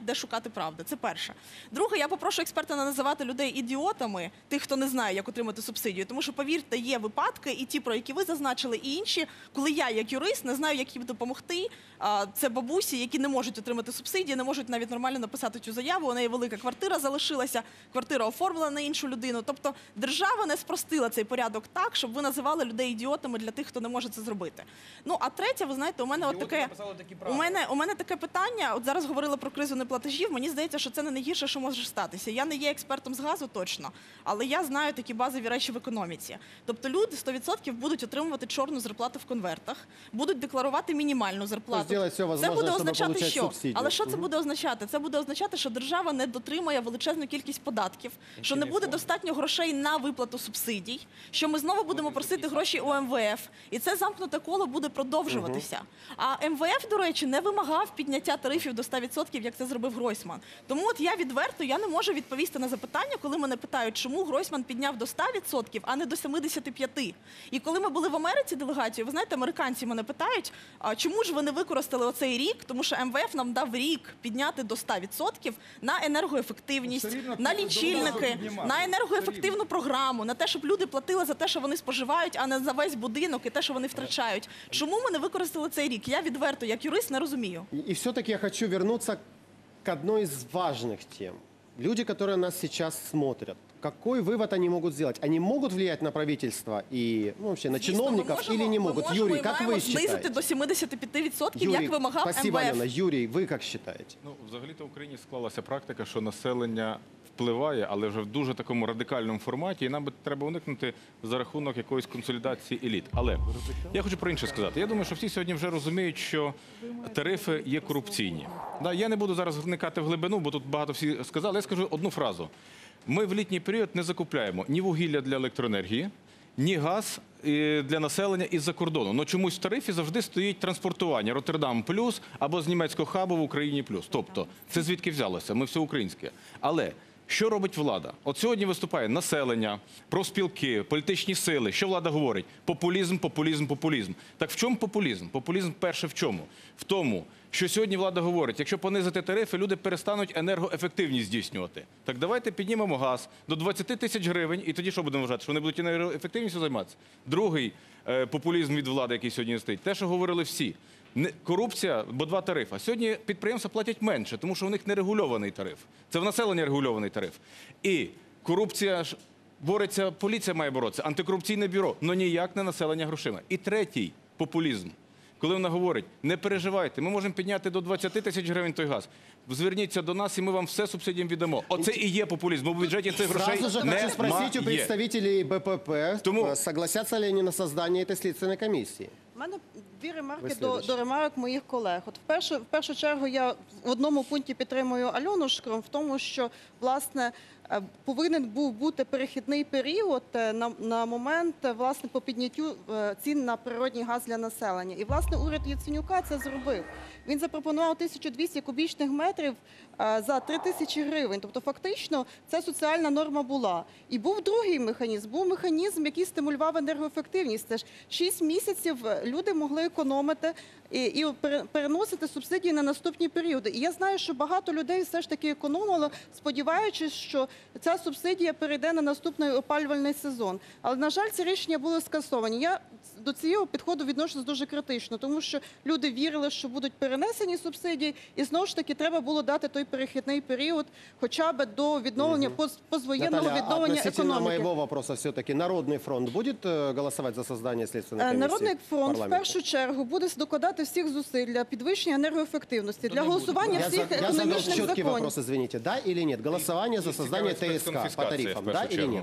сказати правди. Це перше. Друге, я попрошу експерта не називати людей ідіотами, тих, хто не знає, як отримати субсидію. Тому що, повірте, є випадки, і ті, про які ви зазначили, і інші, коли я, як юрист, не знаю, як їм допомогти. Це бабусі, які не можуть отримати субсидії, не можуть навіть нормально написати цю заяву. У неї велика квартира залишилася, квартира оформлена на іншу людину. Тобто держава не спростила цей порядок так, щоб ви називали людей ідіотами для тих, хто не може це зробити. Ну, а третє, ви знаєте, у мене от таке, у мене, у мене таке питання, от зараз говорили про кризу неплатежів, мені здається, що це не найгірше, що може статися. Я не є експертом з газу точно, але я знаю такі базові речі в економіці. Тобто люди сто відсотків будуть отримувати чорну зарплату в конвертах, будуть декларувати мінімальну зарплату. Все Це буде означати, що? Субсидію. Але що це буде означати? Це буде означати, що держава не дотримає величезну кількість податків, що не буде достатньо грошей на виплату субсидій, що ми знову будемо просити гроші у ем ве еф, і це замкнуте коло буде продовжуватися. А ем ве еф, до речі, не вимагав підняття тарифів до ста відсотків, як це зробив Гройсман. Тому от я відверто, я не можу відповісти на запитання, коли мене питають, чому Гройсман підняв до ста відсотків, а не до сімдесят п'ять відсотків. І коли ми були в Америці делегацією, ви знаєте, американці мене питають, а чому ж ви не використали оцей рік, тому що ем ве еф нам дав рік підняти до ста відсотків на енергоефективність, на лічильники, на енергоефективну програму, на те, щоб люди платили за те, що вони споживають, а не за весь будинок і те, що вони втрачають. Чому ми не використали цей рік? Я відверто, як юрист, не розумію. И все-таки я хочу вернуться к одной из важных тем. Люди, которые нас сейчас смотрят, какой вывод они могут сделать? Они могут влиять на правительство и ну, вообще на Звісно, чиновников ми можемо, или не ми могут? можемо, Юрий, ми как маємо вы знизити считаете? до сімдесят п'ять відсотків, Юрий, як вимагав спасибо, ем ве еф. Алена. Юрий, вы как считаете? Ну, взагалі-то в Україні склалася практика, що населення впливає, але вже в дуже такому радикальному форматі, і нам би треба уникнути за рахунок якоїсь консолідації еліт. Але я хочу про інше сказати. Я думаю, що всі сьогодні вже розуміють, що тарифи є корупційні. Да, я не буду зараз вникати в глибину, бо тут багато всі сказали. Я скажу одну фразу. Ми в літній період не закупляємо ні вугілля для електроенергії, ні газ для населення із-за кордону. Но чомусь в тарифі завжди стоїть транспортування Роттердам плюс або з німецького хабу в Україні плюс. Тобто це звідки взялося? Ми все українське. Але що робить влада? От сьогодні виступає населення, профспілки, політичні сили. Що влада говорить? Популізм, популізм, популізм. Так в чому популізм? Популізм перше в чому? В тому, що сьогодні влада говорить, якщо понизити тарифи, люди перестануть енергоефективність здійснювати. Так давайте піднімемо газ до двадцяти тисяч гривень, і тоді що будемо вважати? Що вони будуть енергоефективністю займатися? Другий е, популізм від влади, який сьогодні стоїть, те, що говорили всі. Не, корупція, бо два тарифи. Сьогодні підприємства платять менше, тому що у них нерегульований тариф. Це в населення регульований тариф. І корупція ж бореться, поліція має боротися, антикорупційне бюро, але ніяк не населення грошима. І третій популізм. Коли вона говорить, не переживайте, ми можемо підняти до двадцяти тисяч гривень той газ. Зверніться до нас, і ми вам все субсидіям віддамо. Оце і є популізм, бо в бюджеті цих грошей Сразу же хочу спросить у немає. представителей Б П П, Тому- согласятся ли они на создание этой следственной комиссии? У мене дві ремарки Ви до, слідуючі. до ремарок моїх колег. От в першу, в першу чергу я в одному пункті підтримую Альону Шкрум в тому, що власне е, повинен був бути перехідний період е, на, на момент е, власне по підняттю е, цін на природній газ для населення. І власне уряд Яценюка це зробив. Він запропонував тисячу двісті кубічних метрів е, за три тисячі гривень. Тобто фактично це соціальна норма була. І був другий механізм, був механізм, який стимулював енергоефективність. Це ж шість місяців люди могли економити і, і пере- переносити субсидії на наступні періоди. І я знаю, що багато людей все ж таки економило, сподіваючись, що ця субсидія перейде на наступний опалювальний сезон. Але, на жаль, ці рішення були скасовані. Я до цього підходу відношусь дуже критично, тому що люди вірили, що будуть перенесені субсидії, і знову ж таки треба було дати той перехідний період хоча б до відновлення, поз- позвоєнного Наталья, а відновлення относительно економіки. моего вопроса все-таки Народный фронт будет э, голосовать за создание следственной Е, комиссии? Народний в фронт в парламенте? першу чергу буде докладати всіх зусиль для підвищення енергоефективності, для голосування Я, всіх за- я задал економічних четкий законів. вопрос, извините. Да или нет? Голосование за создание Т С К по спецконфискация, тарифам, в да першу или чергу. нет?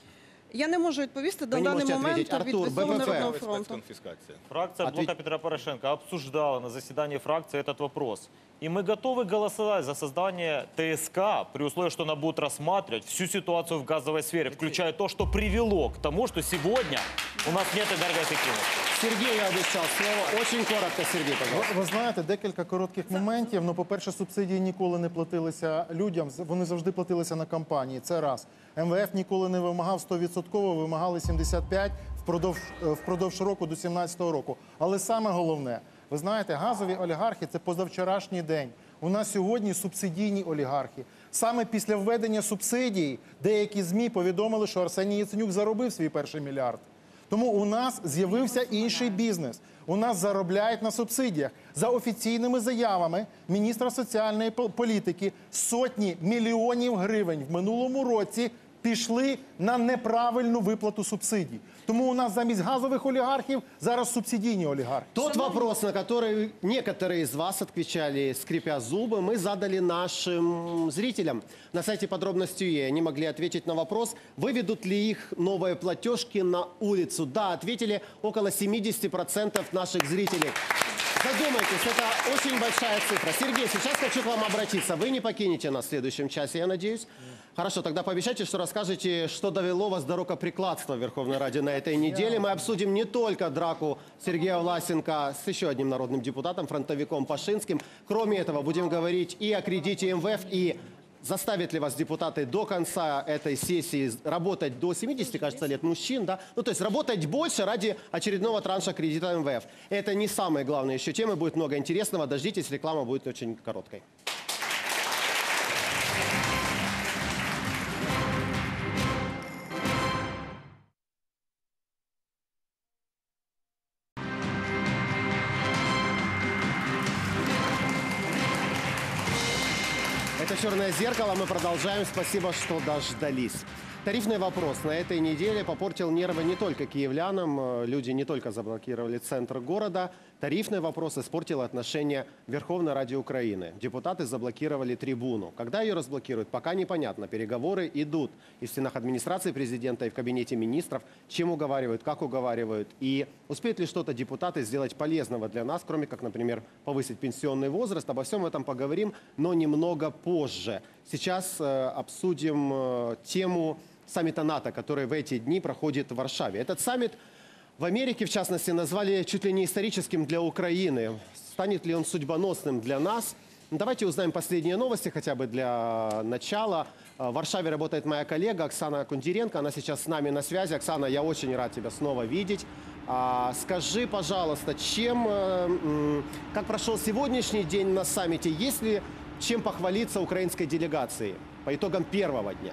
Я не можу відповісти Ви на не даний можете момент відповісти. від Артур, всього Б П П. Народного фронту. Спецконфіскація. Фракция Ответ- Блока Петра Порошенко обсуждала на заседании фракции этот вопрос. И мы готовы голосовать за создание Т С К при условии, что она будет рассматривать всю ситуацию в газовой сфере, включая то, что привело к тому, что сегодня у нас нет энергоэффективности. Сергей, я обещал слово. Очень коротко, Сергей, пожалуйста. Ви, ви знаєте, декілька коротких моментів. Ну, по-перше, субсидії ніколи не платилися людям, вони завжди платилися на компанії. Це раз. М В Ф ніколи не вимагав сто відсотків, вимагали сімдесят п'ять впродовж, е, впродовж року до сімнадцятого року. Але саме головне, Ви знаєте, газові олігархи – це позавчорашній день. У нас сьогодні субсидійні олігархи. Саме після введення субсидій деякі ЗМІ повідомили, що Арсеній Яценюк заробив свій перший мільярд. Тому у нас з'явився інший бізнес. У нас заробляють на субсидіях. За офіційними заявами міністра соціальної політики сотні мільйонів гривень в минулому році пішли на неправильну виплату субсидій. Тому у нас замість газових олігархів зараз субсидійні олігархи. Тот вопрос, на который некоторые из вас отвечали, скрипя зубы, мы задали нашим зрителям. На сайте подробностью они могли ответить на вопрос, выведут ли их новые платежки на улицу. Да, ответили около семидесяти процентов наших зрителей. Задумайтесь, это очень большая цифра. Сергей, сейчас хочу к вам обратиться. Вы не покинете нас в следующем часе, я надеюсь? Хорошо, тогда пообещайте, что расскажете, что довело вас до рукоприкладства в Верховной Раде на этой неделе. Мы обсудим не только драку Сергея Власенко с еще одним народным депутатом, фронтовиком Пашинским. Кроме этого, будем говорить и о кредите эм вэ эф, и заставят ли вас депутаты до конца этой сессии работать до семидесяти, кажется, лет мужчин, да? Ну, то есть работать больше ради очередного транша кредита эм вэ эф. Это не самые главные еще темы, будет много интересного. Дождитесь, реклама будет очень короткой. Это «Черное зеркало». Мы продолжаем. Спасибо, что дождались. Тарифный вопрос на этой неделе попортил нервы не только киевлянам. Люди не только заблокировали центр города. Тарифный вопрос испортил отношения в Верховной Раде Украины. Депутаты заблокировали трибуну. Когда ее разблокируют, пока непонятно. Переговоры идут и в стенах администрации президента, и в кабинете министров. Чем уговаривают, как уговаривают. И успеют ли что-то депутаты сделать полезного для нас, кроме как, например, повысить пенсионный возраст. Обо всем этом поговорим, но немного позже. Сейчас э, обсудим э, тему саммита НАТО, который в эти дни проходит в Варшаве. Этот саммит в Америке, в частности, назвали чуть ли не историческим для Украины. Станет ли он судьбоносным для нас? Давайте узнаем последние новости, хотя бы для начала. В Варшаве работает моя коллега Оксана Кундеренко. Она сейчас с нами на связи. Оксана, я очень рад тебя снова видеть. А, скажи, пожалуйста, чем, как прошел сегодняшний день на саммите? Есть ли чем похвалиться украинской делегации по итогам первого дня?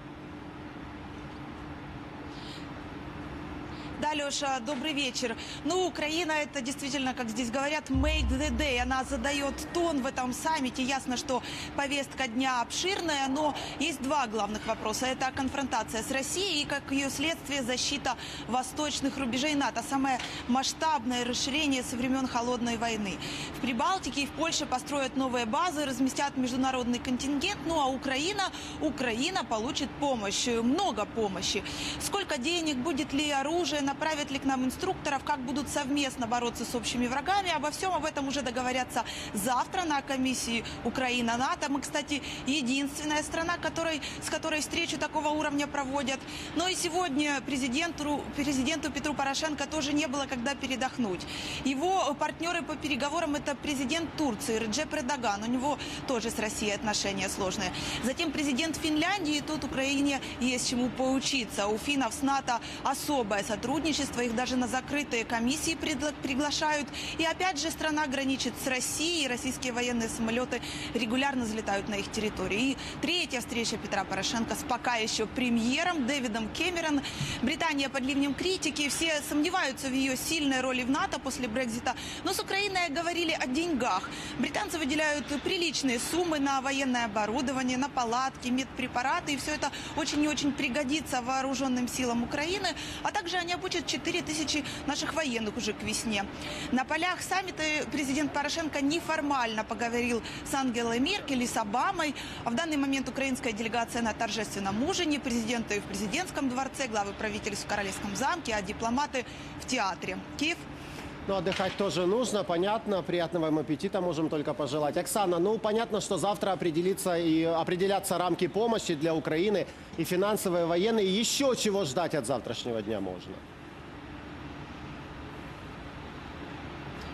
Да, Леша, добрый вечер. Ну, Украина, это действительно, как здесь говорят, make the day. Она задает тон в этом саммите. Ясно, что повестка дня обширная, но есть два главных вопроса. Это конфронтация с Россией и, как ее следствие, защита восточных рубежей НАТО. Самое масштабное расширение со времен Холодной войны. В Прибалтике и в Польше построят новые базы, разместят международный контингент. Ну, а Украина, Украина получит помощь, много помощи. Сколько денег, будет ли оружие, направят ли к нам инструкторов, как будут совместно бороться с общими врагами. Обо всем об этом уже договорятся завтра на комиссии Украина-НАТО. Мы, кстати, единственная страна, которой, с которой встречу такого уровня проводят. Но и сегодня президенту, президенту Петру Порошенко тоже не было когда передохнуть. Его партнеры по переговорам — это президент Турции Реджеп Эрдоган. У него тоже с Россией отношения сложные. Затем президент Финляндии. Тут Украине есть чему поучиться. У финнов с НАТО особое сотрудничество. Их даже на закрытые комиссии приглашают. И опять же страна граничит с Россией. Российские военные самолеты регулярно залетают на их территорию. И третья встреча Петра Порошенко с пока еще премьером Дэвидом Кэмероном. Британия под ливнем критики. Все сомневаются в ее сильной роли в НАТО после Брексита. Но с Украиной говорили о деньгах. Британцы выделяют приличные суммы на военное оборудование, на палатки, медпрепараты. И все это очень и очень пригодится вооруженным силам Украины. А также они обучат четыре тысячи наших военных уже к весне. На полях саммита президент Порошенко неформально поговорил с Ангелой Меркель и с Обамой. А в данный момент украинская делегация на торжественном ужине, президенты в президентском дворце, главы правительств в Королевском замке, а дипломаты в театре. Киев. Ну, отдыхать тоже нужно, понятно. Приятного им аппетита можем только пожелать. Оксана, ну, понятно, что завтра определится и определятся рамки помощи для Украины, и финансовые, и военные. И еще чего ждать от завтрашнего дня можно?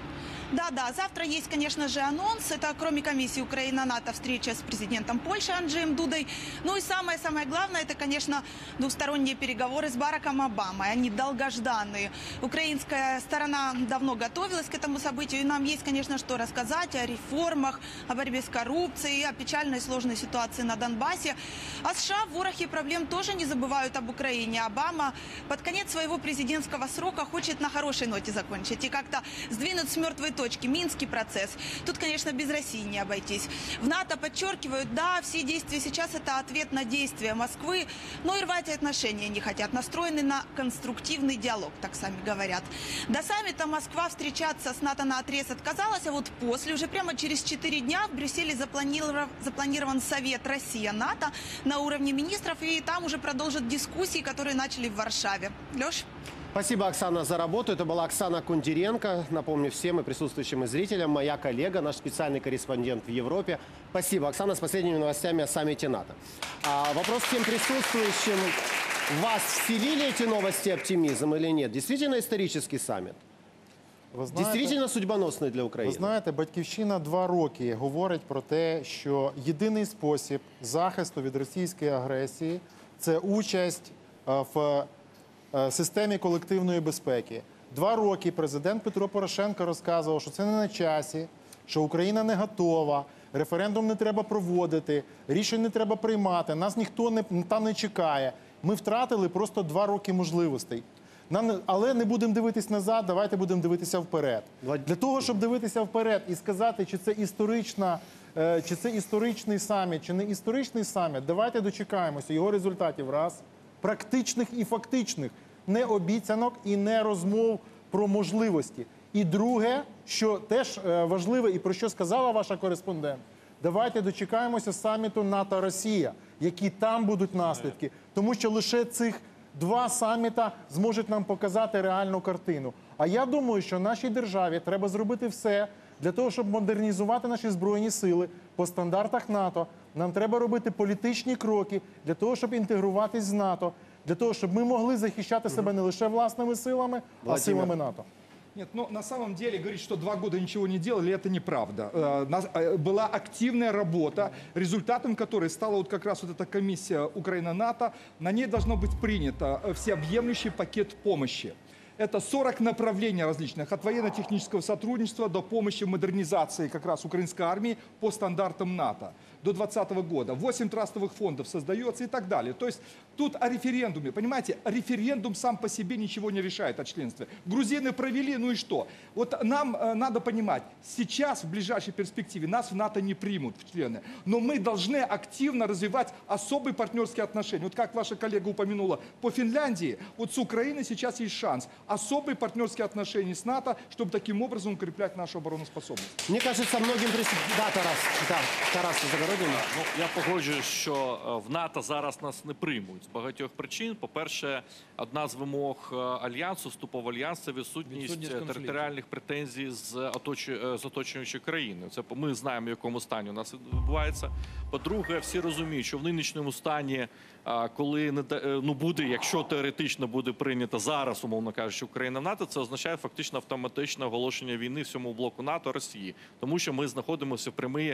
Да-да, завтра есть, конечно же, анонс. Это, кроме комиссии Украина-НАТО, встреча с президентом Польши Анджеем Дудой. Ну и самое-самое главное, это, конечно, двусторонние переговоры с Бараком Обамой. Они долгожданные. Украинская сторона давно готовилась к этому событию. И нам есть, конечно, что рассказать о реформах, о борьбе с коррупцией, о печальной сложной ситуации на Донбассе. А США в ворохе проблем тоже не забывают об Украине. Обама под конец своего президентского срока хочет на хорошей ноте закончить и как-то сдвинуть с мертвой точки Минский процесс. Тут, конечно, без России не обойтись. В НАТО подчеркивают, да, все действия сейчас это ответ на действия Москвы, но и рвать отношения не хотят. Настроены на конструктивный диалог, так сами говорят. До саммита Москва встречаться с НАТО наотрез отказалась, а вот после, уже прямо через четыре дня в Брюсселе запланирован, запланирован совет Россия-НАТО на уровне министров, и там уже продолжат дискуссии, которые начали в Варшаве. Леш? Спасибо, Оксана, за работу. Это была Оксана Кундеренко. Напомню всем и присутствующим и зрителям, моя коллега, наш специальный корреспондент в Европе. Спасибо, Оксана, с последними новостями о саммите НАТО. А вопрос всем присутствующим. Вас вселили эти новости оптимизм или нет? Действительно исторический саммит? Ви знаєте, Действительно судьбоносний для України? Ви знаєте, «Батьківщина» два роки говорить про те, що єдиний спосіб захисту від російської агресії – це участь е, в е, системі колективної безпеки. Два роки президент Петро Порошенко розказував, що це не на часі, що Україна не готова, референдум не треба проводити, рішень не треба приймати, нас ніхто не, там не чекає. Ми втратили просто два роки можливостей. Нам, але не будемо дивитись назад, давайте будемо дивитися вперед. Для того, щоб дивитися вперед і сказати, чи це історична, чи це історичний саміт, чи не історичний саміт, давайте дочекаємося його результатів, раз, практичних і фактичних, не обіцянок і не розмов про можливості. І друге, що теж важливе і про що сказала ваша кореспондент, давайте дочекаємося саміту НАТО-Росія, які там будуть наслідки, тому що лише цих два саміта зможуть нам показати реальну картину. А я думаю, що нашій державі треба зробити все для того, щоб модернізувати наші Збройні сили по стандартах НАТО. Нам треба робити політичні кроки для того, щоб інтегруватись з НАТО, для того, щоб ми могли захищати себе не лише власними силами, а силами НАТО. Нет, ну на самом деле говорить, что два года ничего не делали, это неправда. Э, была активная работа, результатом которой стала вот как раз вот эта комиссия Украина-НАТО. На ней должно быть принято всеобъемлющий пакет помощи. Это сорок направлений различных, от военно-технического сотрудничества до помощи в модернизации как раз украинской армии по стандартам НАТО до двадцатого года. восемь трастовых фондов создается и так далее. То есть тут о референдуме. Понимаете, референдум сам по себе ничего не решает о членстве. Грузины провели, ну и что? Вот нам э, надо понимать, сейчас в ближайшей перспективе нас в НАТО не примут в члены. Но мы должны активно развивать особые партнерские отношения. Вот как ваша коллега упомянула, по Финляндии, вот с Украиной сейчас есть шанс. Особые партнерские отношения с НАТО, чтобы таким образом укреплять нашу обороноспособность. Мне кажется, многим... Прис... Да, Тарас. Да, Тарас, Загородний. Ну, я погоджуюсь, що в НАТО зараз нас не приймуть з багатьох причин. По-перше, одна з вимог Альянсу, вступу в Альянс – це відсутність, відсутність територіальних претензій з, оточу... з оточуючої країни. Це ми знаємо, в якому стані у нас відбувається. По-друге, всі розуміють, що в нинішньому стані, коли не, ну, буде, якщо теоретично буде прийнято зараз, умовно кажучи, Україна в НАТО, це означає фактично автоматичне оголошення війни всьому блоку НАТО Росії. Тому що ми знаходимося в прямій,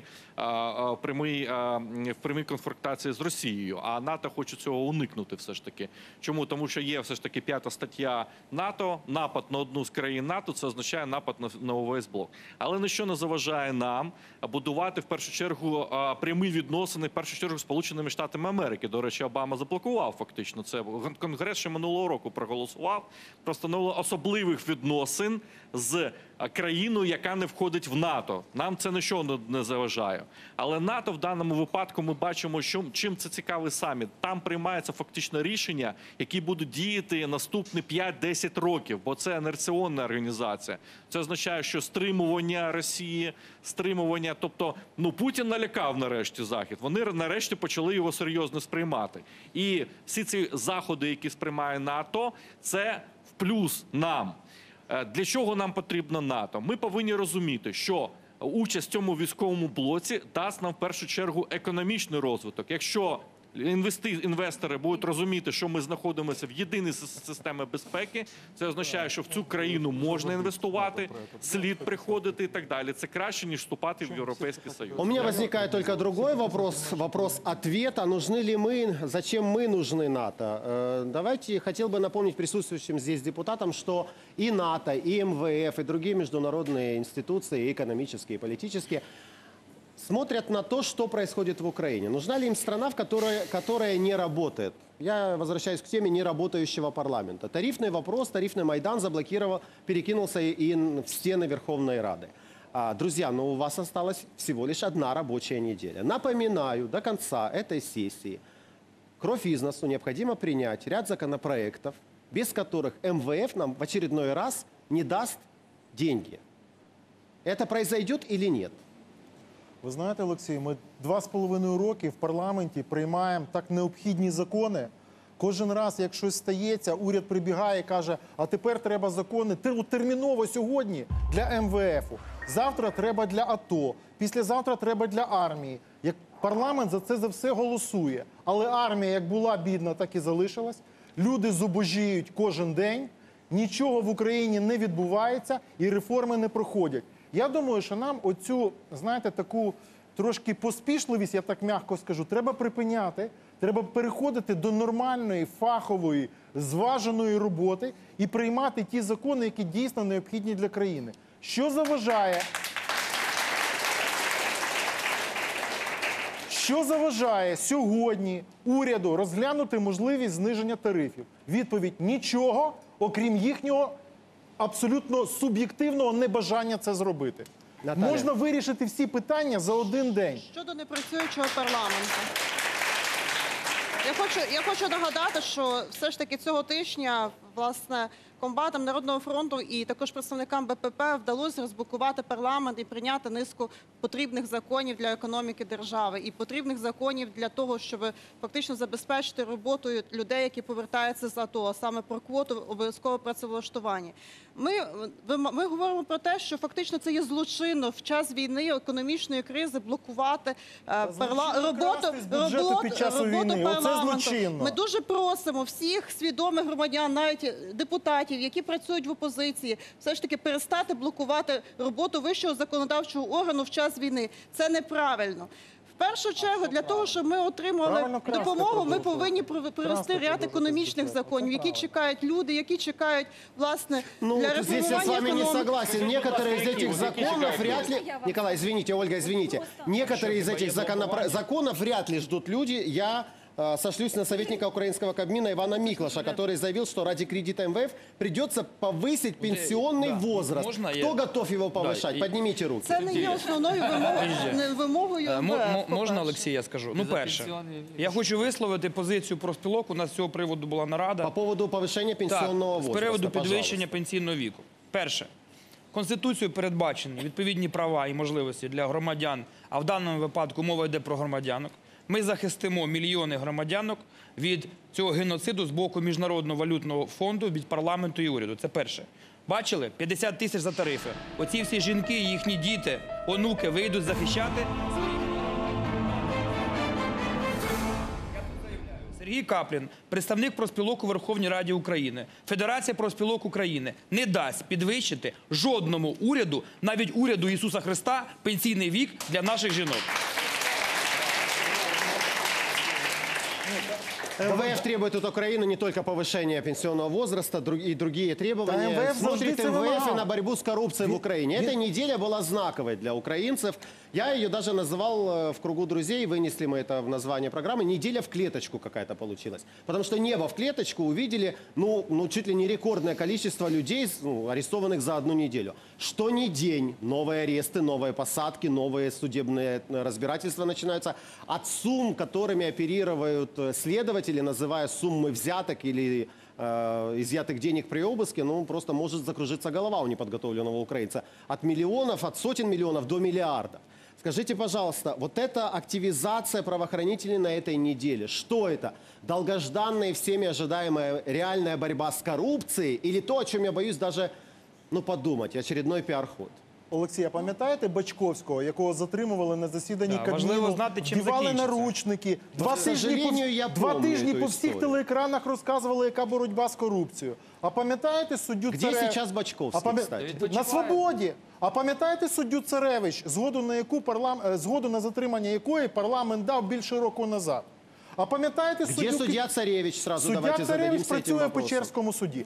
в прямій, в прямій конфронтації з Росією, а НАТО хоче цього уникнути все ж таки. Чому? Тому що є все ж таки п'ята стаття НАТО, напад на одну з країн НАТО, це означає напад на, на увесь блок. Але ніщо не заважає нам будувати в першу чергу прямі відносини, в першу чергу, з Сполученими Штатами Америки. До речі, Обама заблокував фактично це. Конгрес ще минулого року проголосував про встановлення особливих відносин з країною, яка не входить в НАТО. Нам це нічого не заважає. Але НАТО в даному випадку ми бачимо, що, чим це цікавий саміт. Там приймаються фактично рішення, які будуть діяти наступні п'ять-десять років, бо це інерційна організація. Це означає, що стримування Росії, стримування, тобто, ну, Путін налякав нарешті Захід. Вони нарешті почали його серйозно сприймати. І всі ці заходи, які сприймає НАТО, це в плюс нам. Для чого нам потрібно НАТО? Ми повинні розуміти, що участь в цьому військовому блоці дасть нам в першу чергу економічний розвиток. Якщо інвести, інвестори будуть розуміти, що ми знаходимося в єдиній системі безпеки, це означає, що в цю країну можна інвестувати, слід приходити і так далі. Це краще, ніж вступати в Європейський Союз. У меня возникает только другой вопрос, вопрос-ответ. А нужны ли мы, зачем мы нужны НАТО? Э, Давайте, хотел бы напомнить присутствующим здесь депутатам, что и НАТО, и эм вэ эф, и другие международные институции, и экономические, и политические, смотрят на то, что происходит в Украине. Нужна ли им страна, в которой, которая не работает? Я возвращаюсь к теме неработающего парламента. Тарифный вопрос, тарифный Майдан заблокировал, перекинулся и в стены Верховной Рады. А, друзья, но у вас осталась всего лишь одна рабочая неделя. Напоминаю, до конца этой сессии кровь из носу необходимо принять ряд законопроектов, без которых эм вэ эф нам в очередной раз не даст деньги. Это произойдет или нет? Ви знаєте, Олексій, ми два з половиною роки в парламенті приймаємо так необхідні закони. Кожен раз, як щось стається, уряд прибігає і каже, а тепер треба закони терміново сьогодні для ем вэ ефу. Завтра треба для АТО, післязавтра треба для армії. Як парламент за це за все голосує. Але армія як була бідна, так і залишилась. Люди зубожіють кожен день, нічого в Україні не відбувається і реформи не проходять. Я думаю, що нам оцю, знаєте, таку трошки поспішливість, я так м'яко скажу, треба припиняти, треба переходити до нормальної, фахової, зваженої роботи і приймати ті закони, які дійсно необхідні для країни. Що заважає? Що заважає сьогодні уряду розглянути можливість зниження тарифів? Відповідь – нічого, окрім їхнього абсолютно суб'єктивного небажання це зробити. Наталя. Можна вирішити всі питання за один день. Щодо непрацюючого парламенту. Я хочу, я хочу нагадати, що все ж таки цього тижня, власне, комбатам Народного фронту і також представникам Бе Пе Пе вдалося розблокувати парламент і прийняти низку потрібних законів для економіки держави і потрібних законів для того, щоб фактично забезпечити роботою людей, які повертаються з АТО, а саме про квоту обов'язкового працевлаштування. Ми, ми говоримо про те, що фактично це є злочинно в час війни, економічної кризи блокувати е, парла... роботу, роботу, під час роботу війни. Оце парламенту. злочинно. Ми дуже просимо всіх свідомих громадян, навіть депутатів, які працюють в опозиції, все ж таки перестати блокувати роботу вищого законодавчого органу в час війни. Це неправильно. В першу чергу, для того, щоб ми отримали допомогу, ми повинні привести ряд економічних законів, які чекають люди, які чекають, власне, Ну, для вот здесь я с реформування вами не економіки. согласен. Некоторые из этих законов вряд ли... Николай, извините, Ольга, извините. Некоторые из этих законопро- законов вряд ли ждут люди. Я э, сошлюсь на советника украинского Кабмина Ивана Миклаша, который заявил, что ради кредита эм вэ эф придется повысить пенсионный да. возраст. Можно Кто я- готов его повышать? Да, и- Поднимите руки. Це не є основною вимогою, не вимогою Е, мо- МВФ, мо- Можна, по-перше. Олексій, я скажу? Ну, за перше, пенсіонний- я хочу висловити позицію профспілок. У нас з цього приводу була нарада. По поводу повышения пенсионного Так, з возраста, приводу підвищення пожалуйста. пенсійного віку. Перше. Конституцією передбачені відповідні права і можливості для громадян, а в даному випадку мова йде про громадянок. Ми захистимо мільйони громадянок від цього геноциду з боку Міжнародного валютного фонду, від парламенту і уряду. Це перше. Бачили? п'ятдесят тисяч за тарифи. Оці всі жінки, їхні діти, онуки вийдуть захищати своїх. Сергій Каплін, представник профспілок у Верховній Раді України, Федерація профспілок України не дасть підвищити жодному уряду, навіть уряду Ісуса Христа, пенсійний вік для наших жінок. эм вэ эф требует от Украины не только повышения пенсионного возраста друг- и другие требования. Да, эм вэ эф Смотрит завжди це эм вэ эф и вимагав. на борьбу с коррупцией в Украине. Эта неделя была знаковой для украинцев. Я ее даже называл э, в кругу друзей, вынесли мы это в название программы, неделя в клеточку какая-то получилась. Потому что небо в клеточку увидели, ну, ну чуть ли не рекордное количество людей, ну, арестованных за одну неделю. Что ни день, новые аресты, новые посадки, новые судебные э, разбирательства начинаются. От сумм, которыми оперируют э, следователи, называя суммы взяток или э, изъятых денег при обыске, ну, просто может закружиться голова у неподготовленного украинца. От миллионов, от сотен миллионов до миллиардов. Скажите, пожалуйста, вот эта активизация правоохранителей на этой неделе, что это? Долгожданная и всеми ожидаемая реальная борьба с коррупцией или то, о чем я боюсь даже, ну, подумать, очередной пиар-ход? Олексія, пам'ятаєте Бачковського, якого затримували на засіданні Да, важливо Кабміну, знати, чим вдівали закінчиться. наручники, два к тижні, сожалению, я по, два помню тижні эту по всіх історію. телеекранах розказували, яка боротьба з корупцією. А пам'ятаєте суддю Где Царевич? сейчас Бачковский, А пам'я- кстати? На свободі. А пам'ятаєте суддю Царевич, згоду на яку парлам... е, згоду на затримання якої парламент дав більше року назад? А пам'ятаєте Где суддю... судья Царевич? Сразу Суддя давайте Царевич зададимся этим працює в вопросом. Печерському суді.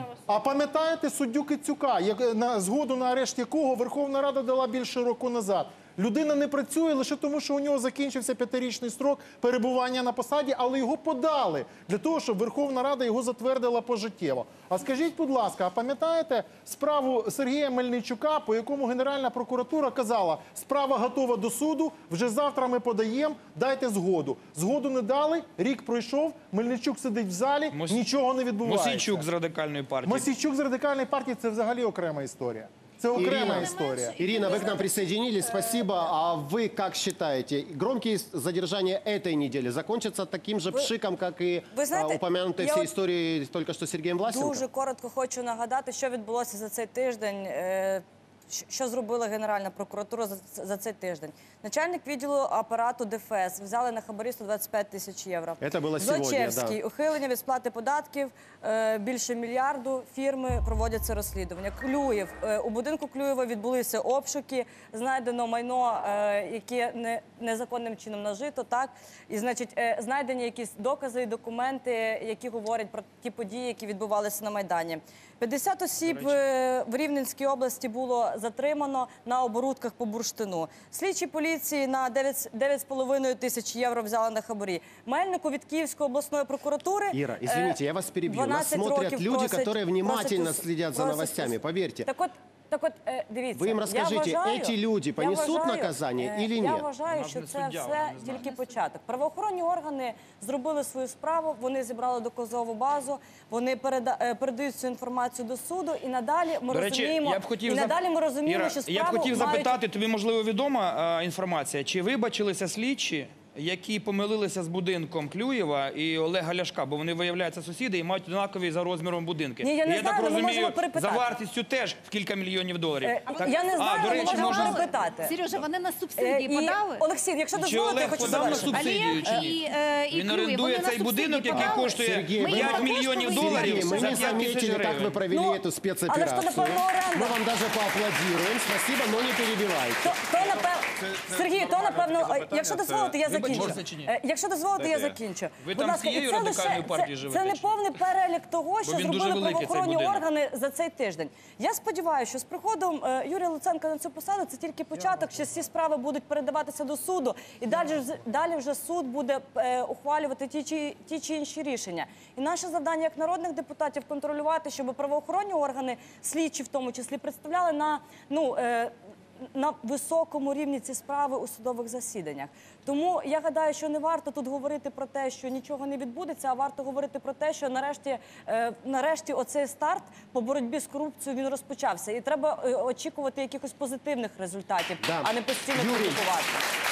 А пам'ятаєте суддю Кицюка, як, на згоду на арешт якого Верховна Рада дала більше року назад? Людина не працює лише тому, що у нього закінчився п'ятирічний строк перебування на посаді, але його подали для того, щоб Верховна Рада його затвердила пожиттєво. А скажіть, будь ласка, а пам'ятаєте справу Сергія Мельничука, по якому Генеральна прокуратура казала, справа готова до суду, вже завтра ми подаємо, дайте згоду. Згоду не дали, рік пройшов, Мельничук сидить в залі, Мос- нічого не відбувається. Мосійчук з радикальної партії. Мосійчук з Радикальної партії – це взагалі окрема історія. Це окрема Ирина, історія. Ирина, вы к нам присоединились, спасибо. А вы как считаете, громкие задержания этой недели закончатся таким же пшиком, как и вы знаете, а, упомянутые я все вот истории только что с Сергеем Власенко? Дуже коротко хочу нагадати, що відбулося за цей тиждень, е, щ- що зробила Генеральна прокуратура за, ц- за цей тиждень. Начальник відділу апарату ДФС взяли на хабарі сто двадцять п'ять тисяч євро. Это было сегодня, Злочевський, да. ухилення від сплати податків, е, більше мільярду, фірми проводяться розслідування. Клюєв, е, у будинку Клюєва відбулися обшуки, знайдено майно, е, яке не, незаконним чином нажито, так? І, значить, е, знайдені якісь докази і документи, які говорять про ті події, які відбувалися на Майдані. п'ятдесят осіб е, в Рівненській області було затримано на оборудках по бурштину. Слідчі поліції на дев'ять з половиною тисяч євро взяли на хабарі. Мельнику від Київської обласної прокуратури... Ира, е, извините, я вас перебью. Нас дванадцять смотрят років люди, просять- которые внимательно просять ус- следят за просять новостями, ус- поверьте. Так от, так от, е, дивіться, Ви їм я розкажіть, вважаю- эти люди я понесуть вважаю, наказання е, или Я ні? вважаю, Вона ж що не це суддя, все вона не знає. тільки початок. Правоохоронні органи зробили свою справу, вони зібрали доказову базу, вони переда- е, передають цю інформацію до суду, і надалі ми До речі, розуміємо, я б хотів і зап- надалі ми розуміємо, Іра, що справу я б хотів мають... запитати, тобі, можливо, відома е, інформація, чи вибачилися слідчі, які помилилися з будинком Клюєва і Олега Ляшка, бо вони, виявляються, сусіди і мають однакові за розміром будинки. Ні, я не І знаю, так але ми розумію, можемо перепитати. за вартістю теж в кілька мільйонів доларів. Е, Так? Я не А, знаю, до ми речі, можемо можна- перепитати. Сережа, вони на Е, субсидії і, подали? Олексій, якщо Чи дозволите, я Олег хочу подав на завершити. субсидію чи ні? І, е, і Він Клюєв, орендує вони на цей будинок, субсидії який подали? коштує Сергій, Ми їм п'ять також мільйонів повинні доларів. Сергей, мы за не п'ять тисяч заметили, как гривень. вы провели Ну, эту але спецоперацию. что такое оренда? Мы вам даже поаплодируем. Спасибо, но не перебивайте. То, то напевно, Сергій, то напевно, якщо дозволите, я закінчу. можете чи ні? Е, Якщо дозволите, я Дайте я. закінчу. Ви Будь там ласка, з цією і це лише- радикальною це- партією Це живете не чи? повний перелік того, що Бо він дуже зробили великий, цей правоохоронні будинок. органи за цей тиждень. Я сподіваюся, що з приходом е, Юрія Луценка на цю посаду це тільки початок, що всі справи будуть передаватися до суду, і далі, ж- далі вже суд буде е, ухвалювати ті чи, ті чи інші рішення. І наше завдання як народних депутатів контролювати, щоб правоохоронні органи, слідчі в тому числі, представляли на, ну, е, на високому рівні ці справи у судових засіданнях. Тому я гадаю, що не варто тут говорити про те, що нічого не відбудеться, а варто говорити про те, що нарешті, е, нарешті оцей старт по боротьбі з корупцією, він розпочався. І треба е, очікувати якихось позитивних результатів, Да. а не постійно Юрій. критикувати.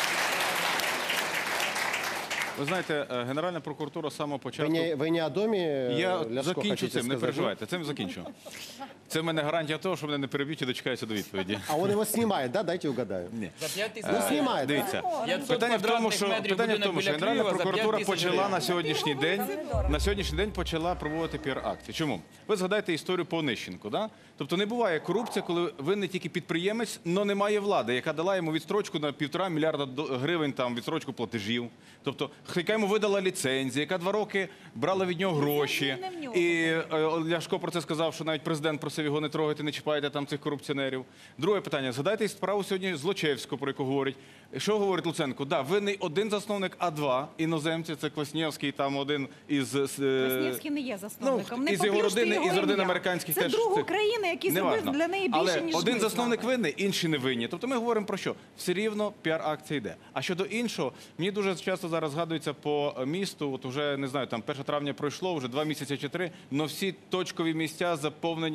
Ви знаєте, е, Генеральна прокуратура з самого Вы початку... не, вы не о доме Я Ляшко закінчу хотите цим, не сказать? переживайте, цим закінчу. Це в мене гарантія того, що мене не переб'ють і дочекаються до відповіді. А он его снимает, да? Дайте угадаю. Ні. За п'ять тисяч Ну, снимает. да. Дивіться, п'ятсот питання в тому, квадратних що, метрів питання в будинок тому, що біля Генеральна Києва за прокуратура п'ять тисяч почала гривень. на сьогоднішній день, на сьогоднішній день почала проводити піар-акції. Чому? Ви згадайте історію по Онищенку, да? Тобто не буває корупція, коли винний тільки підприємець, але немає влади, яка дала йому відстрочку на півтора мільярда до- гривень, там, відстрочку платежів. Тобто, яка йому видала ліцензії, яка два роки брала від нього гроші. не в нього. І е, Ляшко про це сказав, що навіть президент просив його не трогати, не чіпайте там цих корупціонерів. Друге питання. Згадайте справу сьогодні Злочевського, про яку говорять. Що говорить Луценко? Да, винний один засновник, а два іноземці. Це Кваснєвський, там один із... е, Кваснєвський не є засновником. Ну, Не із його поплюжте родини, його із родин ім'я. американських Це теж друг цих. України, який зробив Неважно. для неї більше, Але ніж один ми з вами. засновник винний, інші не винні. Тобто ми говоримо про що? Все рівно піар-акція йде. А щодо іншого, мені дуже часто зараз згадується по місту, от уже, не знаю, там перше травня пройшло, вже два місяці чи три, але всі точкові місця заповнені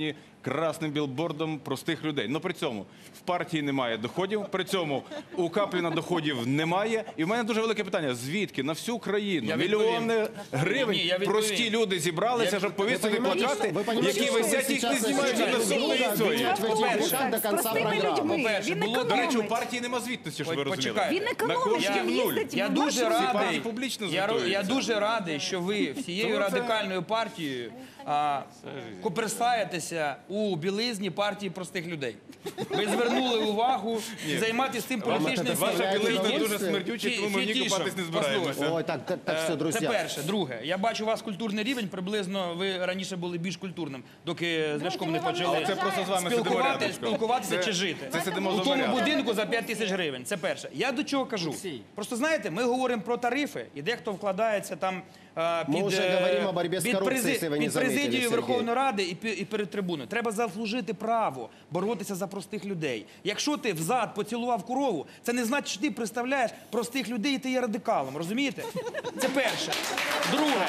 красним білбордом простих людей. Но при цьому в партії немає доходів, при цьому у Капліна доходів немає. І в мене дуже велике питання, звідки на всю країну Я відповім. мільйони гривень Ні, я відповім. прості люди зібралися, Я- щоб повісити Ви розумієте, плакати, ви розумієте, які що ви висять, їх не зараз знімають на друг друга суді. обвиняєте в этих грехах до конца программы. По-перше, було До речі, у партії нема звітності, щоб ви розуміли. Почекайте. Він економить, На коштів він нуль. їздить Я в дуже маршрутці. Всі партії радий, публічно я, звітуються. я дуже радий, що ви всією Тому це- радикальною партією а, коперсаєтеся у білизні партії простих людей. Ви звернули увагу займатися цим політичним Ваша Це білизна фетиш? дуже смердюча, тому ми в ній Фетишем. купатись не збираємося. Послухайте. Ой, так, так, так, все, Е, друзі. Це перше. Друге, я бачу у вас культурний рівень, приблизно ви раніше були більш культурним, доки з Ляшком не почали Але це просто з вами сидимо спілкувати, рядочком. спілкуватися Це- чи жити. це сидимо У за тому рядом. будинку за п'ять тисяч гривень. Це перше. Я до чого кажу? Просто знаєте, ми говоримо про тарифи, і дехто вкладається там е, Ми під, вже е, говоримо о боротьбі з під корупцією, прези- якщо ви не під замітили, президією Сергій. Верховної Ради і, пі- і перед трибуною. Треба заслужити право боротися за простих людей. Якщо ти взад поцілував корову, це не значить, що ти представляєш простих людей і ти є радикалом. Розумієте? Це перше. Друге.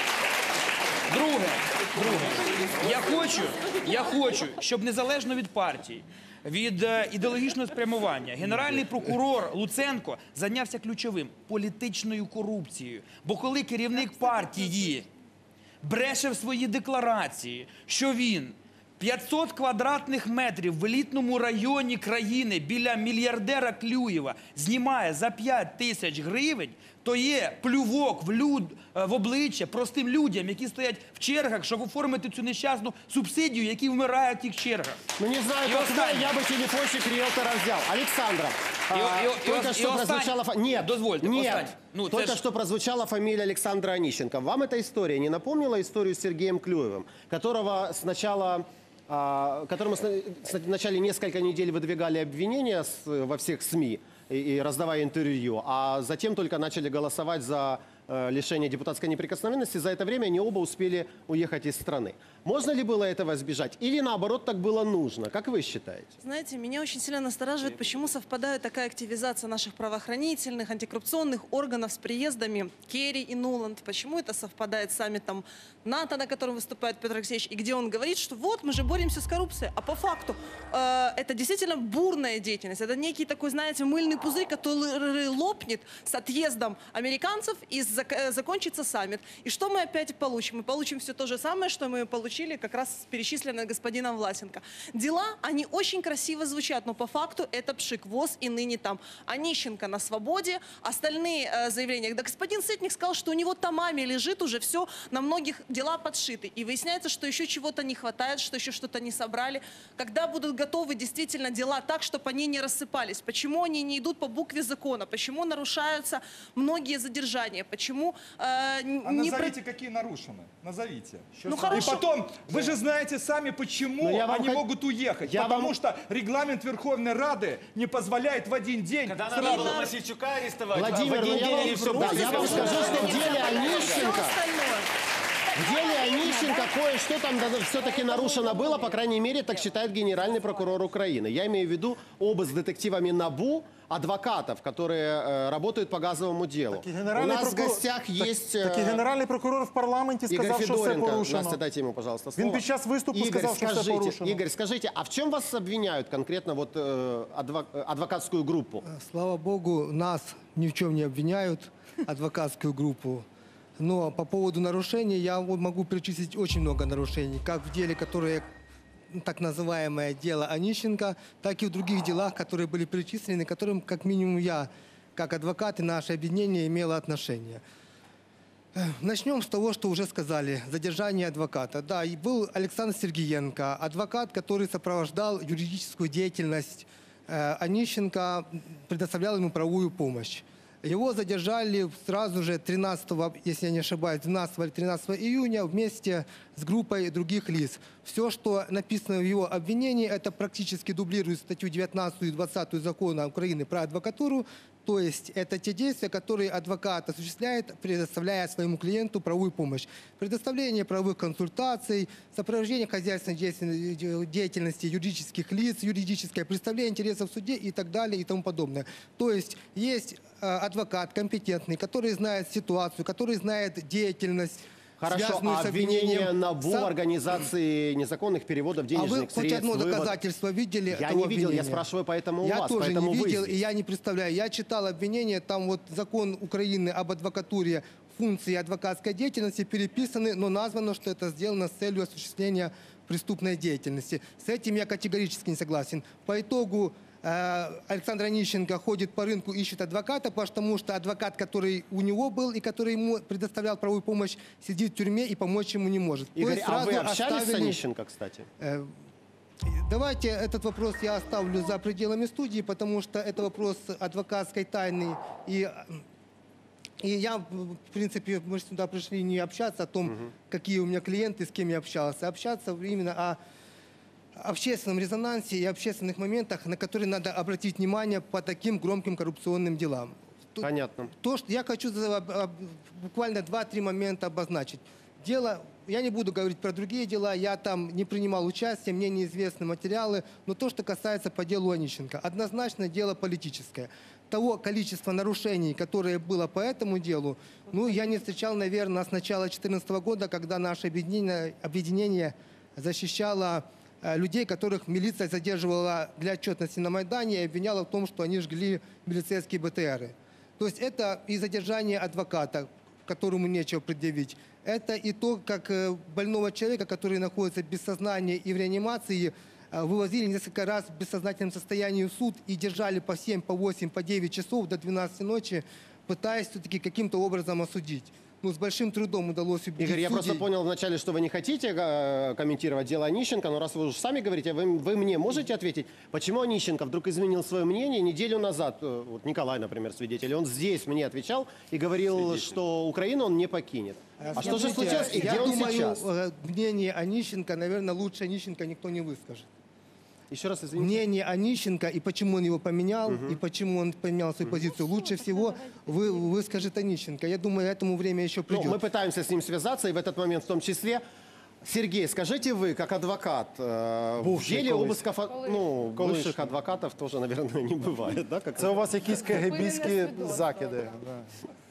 Друге, друге. Я хочу, я хочу, щоб незалежно від партії, від е, ідеологічного спрямування, генеральний прокурор Луценко зайнявся ключовим – політичною корупцією. Бо коли керівник партії бреше в своїй декларації, що він п'ятсот квадратних метрів в елітному районі країни біля мільярдера Клюєва знімає за п'ять тисяч гривень, то є плювок в, люд, е, в обличчя простим людям, які стоять в чергах, щоб оформити цю нещасну субсидію, які вмирають в тих чергах. Ну, не знаю, И как вы, останнє. я бы телефончик риэлтора взял. Александров, И- а, и- и- только и что останнє. прозвучала... фа- Нет, Дозвольте, нет. останнє. Ну, це только ж- что прозвучала фамилия Александра Онищенко. Вам эта история не напомнила историю с Сергеем Клюевым, которого сначала... а, которому сна- с- в начале несколько недель выдвигали обвинения с- во всех СМИ и, и раздавая интервью, а затем только начали голосовать за э, лишение депутатской неприкосновенности. За это время они оба успели уехать из страны. Можно ли было этого избежать? Или наоборот так было нужно? Как вы считаете? Знаете, меня очень сильно настораживает, почему совпадает такая активизация наших правоохранительных, антикоррупционных органов с приездами Керри и Нуланд. Почему это совпадает с саммитом НАТО, на котором выступает Петр Алексеевич, и где он говорит, что вот мы же боремся с коррупцией. А по факту э, это действительно бурная деятельность. Это некий такой, знаете, мыльный пузырь, который лопнет с отъездом американцев и зак- э, закончится саммит. И что мы опять получим? Мы получим все то же самое, что мы получили как раз перечисленное господином Власенко. Дела, они очень красиво звучат, но по факту это пшик, ВОЗ и ныне там. Онищенко на свободе, остальные э, заявления. Да господин Сытник сказал, что у него томами лежит уже все, на многих дела подшиты. И выясняется, что еще чего-то не хватает, что еще что-то не собрали. Когда будут готовы действительно дела так, чтобы они не рассыпались? Почему они не идут по букве закона? Почему нарушаются многие задержания? Почему э, н- А не... про- назовите, какие нарушены. Назовите. Ну, И хорошо. потом, вы же знаете сами, почему Но я вам они хот- могут уехать. Я Потому вам- что регламент Верховной Рады не позволяет в один день... Когда сразу- надо было Васильчука арестовать, Владимир, а в ну один я день вам, они все да, я вам скажу, что в деле Онищенко, остальное. в деле Онищенко кое-что там все-таки нарушено было, по крайней мере, так считает генеральный прокурор Украины. Я имею в виду оба с детективами НАБУ, адвокатов, которые э, работают по газовому делу. У Генеральний нас в прокурор- гостях так- есть э, Так і генеральний прокурор в парламенті Игорь сказав, що все Федоренко. порушено. Настя, дайте ему, пожалуйста, Він слово. під час виступу Игорь, сказав, що все скажите, порушено. Игорь, скажите, а в чем вас обвиняют конкретно вот э, адво- э, адвокатскую группу? Слава богу, нас ни в чем не обвиняют, адвокатскую группу. Но по поводу нарушений я вот могу перечислить очень много нарушений, как в деле, которое ну, так называемое дело Онищенко, так и в других делах, которые были перечислены, к которым как минимум я, как адвокат и наше объединение имело отношение. Э, Начнем с того, что уже сказали, задержание адвоката. Да, и был Александр Сергеенко, адвокат, который сопровождал юридическую деятельность э, Онищенко, предоставлял ему правовую помощь. Его задержали сразу же тринадцатого, если я не ошибаюсь, двенадцатого или тринадцатого июня вместе с группой других лиц. Все, что написано в его обвинении, это практически дублирует статью девятнадцатую и двадцатую закона Украины про адвокатуру. То есть это те действия, которые адвокат осуществляет, предоставляя своему клиенту правовую помощь. Предоставление правовых консультаций, сопровождение хозяйственной деятельности- деятельности юридических лиц, юридическое представление интересов в суде и так далее и тому подобное. То есть есть э, адвокат компетентный, который знает ситуацию, который знает деятельность Хорошо, связанную а с обвинение обвинением... НАБУ, Сам- организации незаконных переводов А денежных вы хоть средств, одно вывод- доказательство видели Я этого не видел, я обвинения? спрашиваю поэтому у я вас, тоже поэтому не вы видел, здесь. и я не представляю. Я читал обвинение, там вот закон Украины об адвокатуре, функции адвокатской деятельности переписаны, но названо, что это сделано с целью осуществления преступной деятельности. С этим я категорически не согласен. По итогу э, Александр Онищенко ходит по рынку, ищет адвоката, потому что адвокат, который у него был и который ему предоставлял правовую помощь, сидит в тюрьме и помочь ему не может. То Игорь, есть а вы сразу общались с оставили- Онищенко, кстати? Э, Давайте этот вопрос я оставлю за пределами студии, потому что это вопрос адвокатской тайны. И, и я, в принципе, мы же сюда пришли не общаться о том, какие у меня клиенты, с кем я общался, а общаться именно о общественном резонансе и общественных моментах, на которые надо обратить внимание по таким громким коррупционным делам. Понятно. То, что я хочу за- об- буквально два-три момента обозначить. Дело, я не буду говорить про другие дела, я там не принимал участия, мне неизвестны материалы, но то, что касается по делу Онищенко, однозначно дело политическое. Того количества нарушений, которое было по этому делу, ну, я не встречал, наверное, с начала две тысячи четырнадцатого года, когда наше объединение, объединение защищало э, людей, которых милиция задерживала для отчетности на Майдане и обвиняла в том, что они жгли милицейские БТРы. То есть это и задержание адвоката, которому нечего предъявить. Это и то, как э, больного человека, который находится без сознания и в реанимации, э, вывозили несколько раз в бессознательном состоянии в суд и держали по семь, по восемь, по девять часов до двенадцати ночи, пытаясь все-таки каким-то образом осудить. Ну, с большим трудом удалось убедить Игорь, я судей. просто понял вначале, что вы не хотите э, комментировать дело Онищенко, но раз вы уже сами говорите, вы, вы мне можете ответить, почему Онищенко вдруг изменил свое мнение неделю назад? э, Вот Николай, например, свидетель, он здесь мне отвечал и говорил, что Украину он не покинет. А что же Смотрите, случилось и я где он думаю, сейчас? э, мнение Онищенко, наверное, лучше Онищенко никто не выскажет. Еще раз извините. Мнение Онищенко и почему он его поменял, Мгм. и почему он поменял свою позицию, лучше всего вы, выскажет Онищенко. Я думаю, этому время еще Ну, придет. мы пытаемся с ним связаться, и в этот момент в том числе. Сергей, скажите вы, как адвокат, э, в Бывший деле колись. обысков, ну, Колишній. бывших адвокатов тоже, наверное, не бывает, да? Как Це у вас якісь кегебійські свідоцтво. закиди. Да.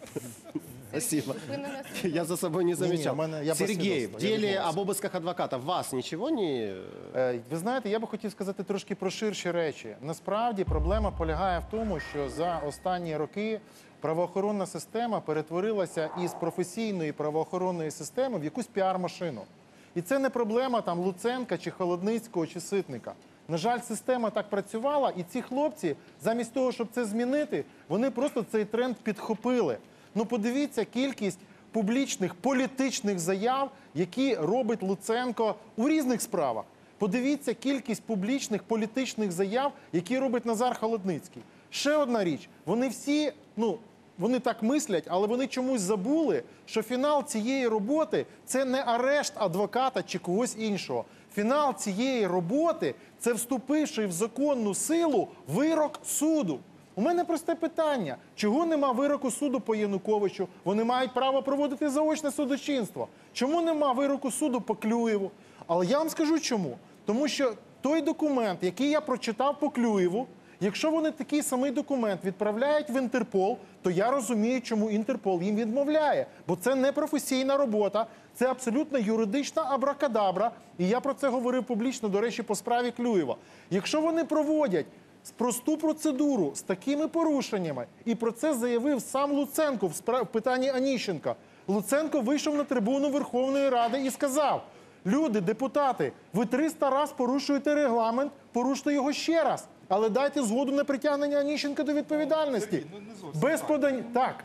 Спасибо. Зупинене Я за собой не Не-не, замечал. у меня- я без Сергей, в свидетельства, я деле відмовився. об обысках адвокатов вас ничего не... Е, Ви знаєте, я би хотів сказати трошки про ширші речі. Насправді проблема полягає в тому, що за останні роки правоохоронна система перетворилася із професійної правоохоронної системи в якусь піар-машину. І це не проблема там Луценка, чи Холодницького, чи Ситника. На жаль, система так працювала, і ці хлопці, замість того, щоб це змінити, вони просто цей тренд підхопили. Ну подивіться кількість публічних політичних заяв, які робить Луценко у різних справах. Подивіться кількість публічних політичних заяв, які робить Назар Холодницький. Ще одна річ, вони всі, ну, вони так мислять, але вони чомусь забули, що фінал цієї роботи – це не арешт адвоката чи когось іншого. Фінал цієї роботи – це вступивши в законну силу вирок суду. У мене просте питання. Чого нема вироку суду по Януковичу? Вони мають право проводити заочне судочинство. Чому нема вироку суду по Клюєву? Але я вам скажу чому. Тому що той документ, який я прочитав по Клюєву, якщо вони такий самий документ відправляють в Інтерпол, то я розумію, чому Інтерпол їм відмовляє. Бо це не професійна робота, це абсолютно юридична абракадабра. І я про це говорив публічно, до речі, по справі Клюєва. Якщо вони проводять просту процедуру з такими порушеннями, і про це заявив сам Луценко в, справ... в питанні Онищенка. Луценко вийшов на трибуну Верховної Ради і сказав: люди, депутати, ви триста раз порушуєте регламент, поруште його ще раз. Але дайте згоду на притягнення Онищенка до відповідальності. Без подання, так,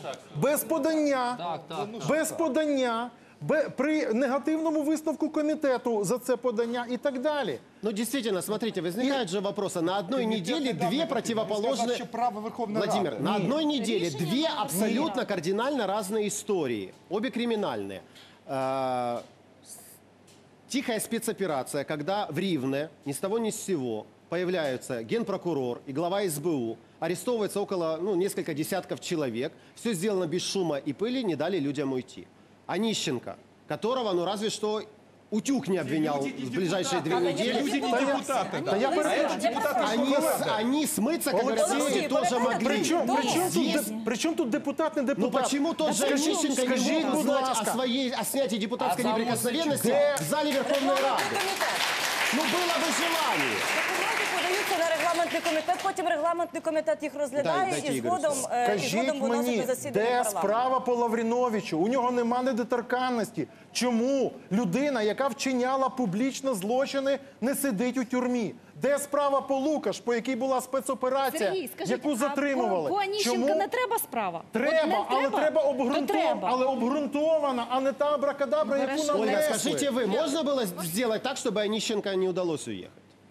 без подання, без подання, бе- при негативному висновку комітету за це подання і так далі. Ну, действительно, смотрите, возникают же вопросы. На одной неделе две противоположные... що право Верховної Владимир, Ради. на Ні. одной неделе Решение две надо. абсолютно кардинально разные истории. Обе криминальные. Э, с- Тихая спецоперация, когда в Ривне ни с того ни с сего появляются генпрокурор и глава эс бэ у, арестовывается около, ну, несколько десятков человек, все сделано без шума и пыли, не дали людям уйти. Онищенко, которого, ну, разве что утюг не обвинял в ближайшие две недели. Люди не депутаты. Та я перепрошую. Они, с- они смыться, как говорят, Олексій, тоже могли. Причому- Причому Здесь- тут, де- причому тут депутат, не Ну депутат? почему тот же Скажіть, Онищенко не скажіть, мог будь узнать о, ласка. своей, о снятии депутатской А сам неприкосновенности Де? в зале Верховной Рады? Комітет. Ну было бы желание. Документи подаються на регламентний комітет, потім регламентний комітет їх розглядає Дай- дайте і Ігорю згодом, е, і Скажіть згодом виносить мені, на засідання де парламенту. справа по Лавріновичу? У нього нема недоторканності. Чому людина, яка вчиняла публічно злочини, не сидить у тюрмі? Де справа по Лукаш, по якій була спецоперація, Сергій, скажіть, яку затримували? а по, по Аніщенка Чому? не треба справа? От Треба, не але треба то обґрунтована, треба. але обґрунтована, а не та абракадабра, яку Хорошо. Ольга, нанесли. скажите вы, можно было сделать так, чтобы Онищенко не удалось уехать?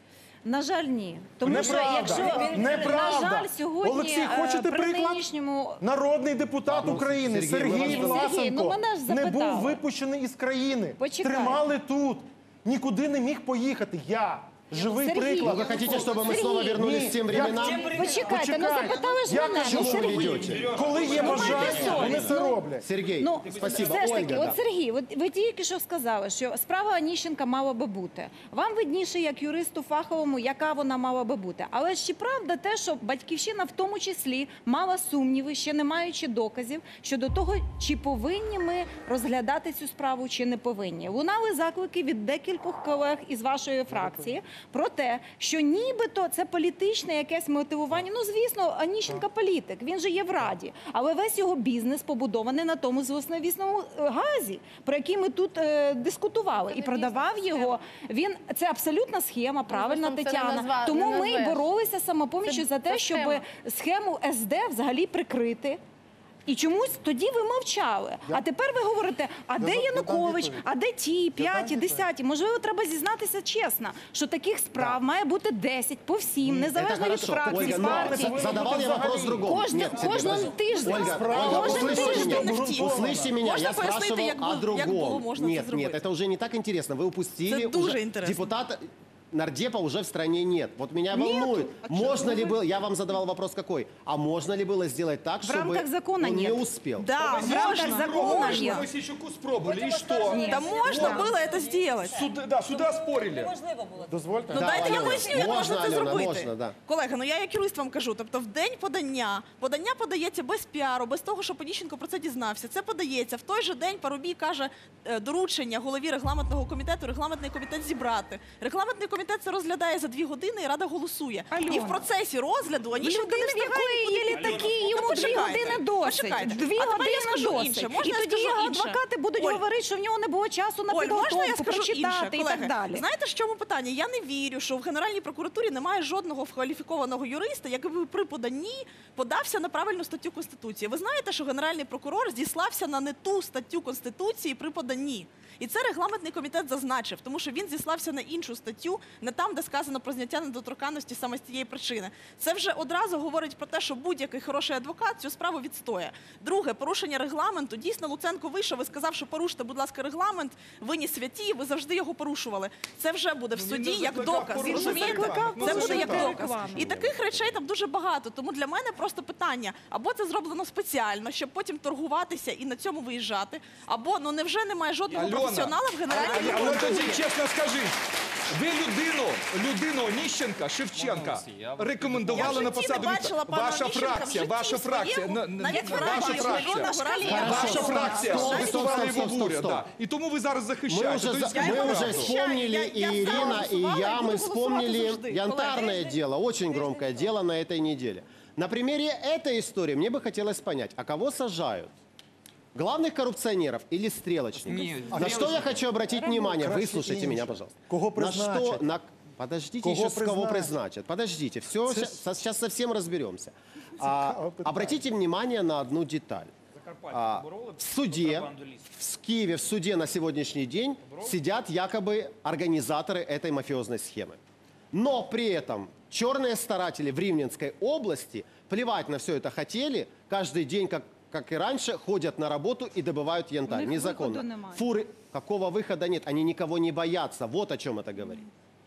На жаль, ні. Тому Неправда. що якщо Неправда. на жаль, сьогодні Олексій, е, хочете при приклад? нинішньому Народний депутат України Сергій, ми Сергій вас- Власенко Сергій, ну мене ж не був запитали. випущений із країни. Почекай. Тримали тут. Нікуди не міг поїхати. Я. Живий Сергій, приклад. Вы хотите, чтобы мы Сергій. снова вернулись Ні, к тем я- временам? Почекайте, ну Почекайте. запитали ж Я мене. кажу, Ну, Чего вы Сергій, ведете? Коли є бажання, вони совість. це роблять. Сергей, Ну, спасибо. все ж таки, Ольга, от да. Сергій, от ви тільки що сказали, що справа Аніщенка мала би бути. Вам видніше, як юристу фаховому, яка вона мала би бути. Але ж чи правда те, що Батьківщина в тому числі мала сумніви, ще не маючи доказів, щодо того, чи повинні ми розглядати цю справу, чи не повинні. Лунали заклики від декількох колег із вашої фракції про те, що нібито це політичне якесь мотивування. Ну, звісно, Аніщенко політик, він же є в Раді, але весь його бізнес побудований на тому злосневісному е, газі, про який ми тут е, дискутували. І продавав його. Він це абсолютна схема, правильно, Це не Тетяна. назва- Тому не ми назвеш. боролися самопоміччю Це- за те, це щоб схема. схему ес де взагалі прикрити. І чомусь тоді ви мовчали. А тепер ви говорите, а де дам Янукович, відповідь. а де ті, п'яті, десяті? Можливо, треба зізнатися чесно, що таких справ має бути десять по всім, Это незалежно від хорошо. фракції, Ольга, з но партії. задавал я вопрос в другом. Кожен- Нет, Сергей, кожного подожди. тижня. Ольга, Справа. Ольга, Кожен услышьте тиждень меня. не втім. Услышьте меня, Можна я пояснити, спрашивал як о бу- як було другом. можна це Нет, зробити? нет, это уже не так интересно. Вы упустили. Это дуже уже интересно. Депутата нардепа уже в стране нет. Вот меня Нету? волнует, А чё? можно ли было, я вам задавал вопрос какой, а можно ли было сделать так, В чтобы рамках закона он не нет. успел? Да, В рамках можно. закона Мы нет. Мосейчуку спробовали, и что? Нет. Да можно было это сделать. Суд- да, суда спорили. Неможливо було. Дозвольте. Ну Да, дайте я Альона, поясню, як можна, можна це Альона, зробити. можна, да. Колеги, ну я як юрист вам кажу, тобто в день подання, подання подається без піару, без того, щоб Оніщенко про це дізнався. Це подається. В той же день Парубій каже е, доручення голові регламентного комітету, регламентний комітет зібрати. Регламентний комітет це розглядає за дві години і Рада голосує. Альона. І в процесі розгляду Оніщенко не Людина, в встигає якої є нікуди літаки, прийти. йому Ну, дві почекайте, години досить. почекайте. Дві А тепер я години скажу досить. інше. І Можна я тоді скажу його інше? адвокати будуть Оль, говорити, що в нього не було часу на Оль, можна я підготовку, скажу інше, прочитати і колеги? так далі. Знаєте, в чому питання? Я не вірю, що в Генеральній прокуратурі немає жодного кваліфікованого юриста, який би при поданні подався на правильну статтю Конституції. Ви знаєте, що Генеральний прокурор зіслався на не ту статтю Конституції при поданні. І це регламентний комітет зазначив, тому що він зіслався на іншу статтю, не там, де сказано про зняття недоторканності саме з тієї причини. Це вже одразу говорить про те, що будь-який хороший адвокат цю справу відстоє. Друге, порушення регламенту. Дійсно, Луценко вийшов і сказав, що поруште, будь ласка, регламент, ви не святі, ви завжди його порушували. Це вже буде в Ну, він суді не як закликав доказ. порушити Розумієте? регламент. Ну, Це це буде ж як так. доказ. І таких речей там дуже багато. Тому для мене просто питання: або це зроблено спеціально, щоб потім торгуватися і на цьому виїжджати, або ну невже немає жодного Альона, професіонала в Генеральній А, а, а прокуратурі? тоді чесно скажіть, ви людину, людину Оніщенка, Шевченка Я рекомендували в на житті посаду не бачила міністра. пана Ваша Оніщенка в фракція, житті ваша своєму, фракція, на- на- навіть на- в ваша Раді фракція, жодного разу не ваша бачила. фракція Стоп, виступала стоп, його стоп, буря, стоп. да. І тому ви зараз Мы захищаєте. уже, Тобто, за- я мы не уже правду. вспомнили, Я- и я Ирина, голосовала, и и я, буду мы голосовать вспомнили завжди, янтарное колеги. дело, очень громкое дело на этой неделе. На примере этой истории мне бы хотелось понять, а кого сажают? Главных коррупционеров или стрелочников? Не, На что я хочу обратить внимание? Краще Выслушайте інше. меня, пожалуйста. Кого На что, призначать? на... Подождите, Кого еще с кого призначать? призначат. Подождите, все, Це ж- сейчас, сейчас совсем разберемся. А, обратите внимание на одну деталь. А, в суде, в Киеве, в суде на сегодняшний день сидят якобы организаторы этой мафиозной схемы. Но при этом черные старатели в Ривненской области плевать на все это хотели, каждый день, как, как и раньше, ходят на работу и добывают янтарь. них Незаконно. выхода немає. Фуры, какого выхода нет, они никого не боятся. Вот о чем это говорит.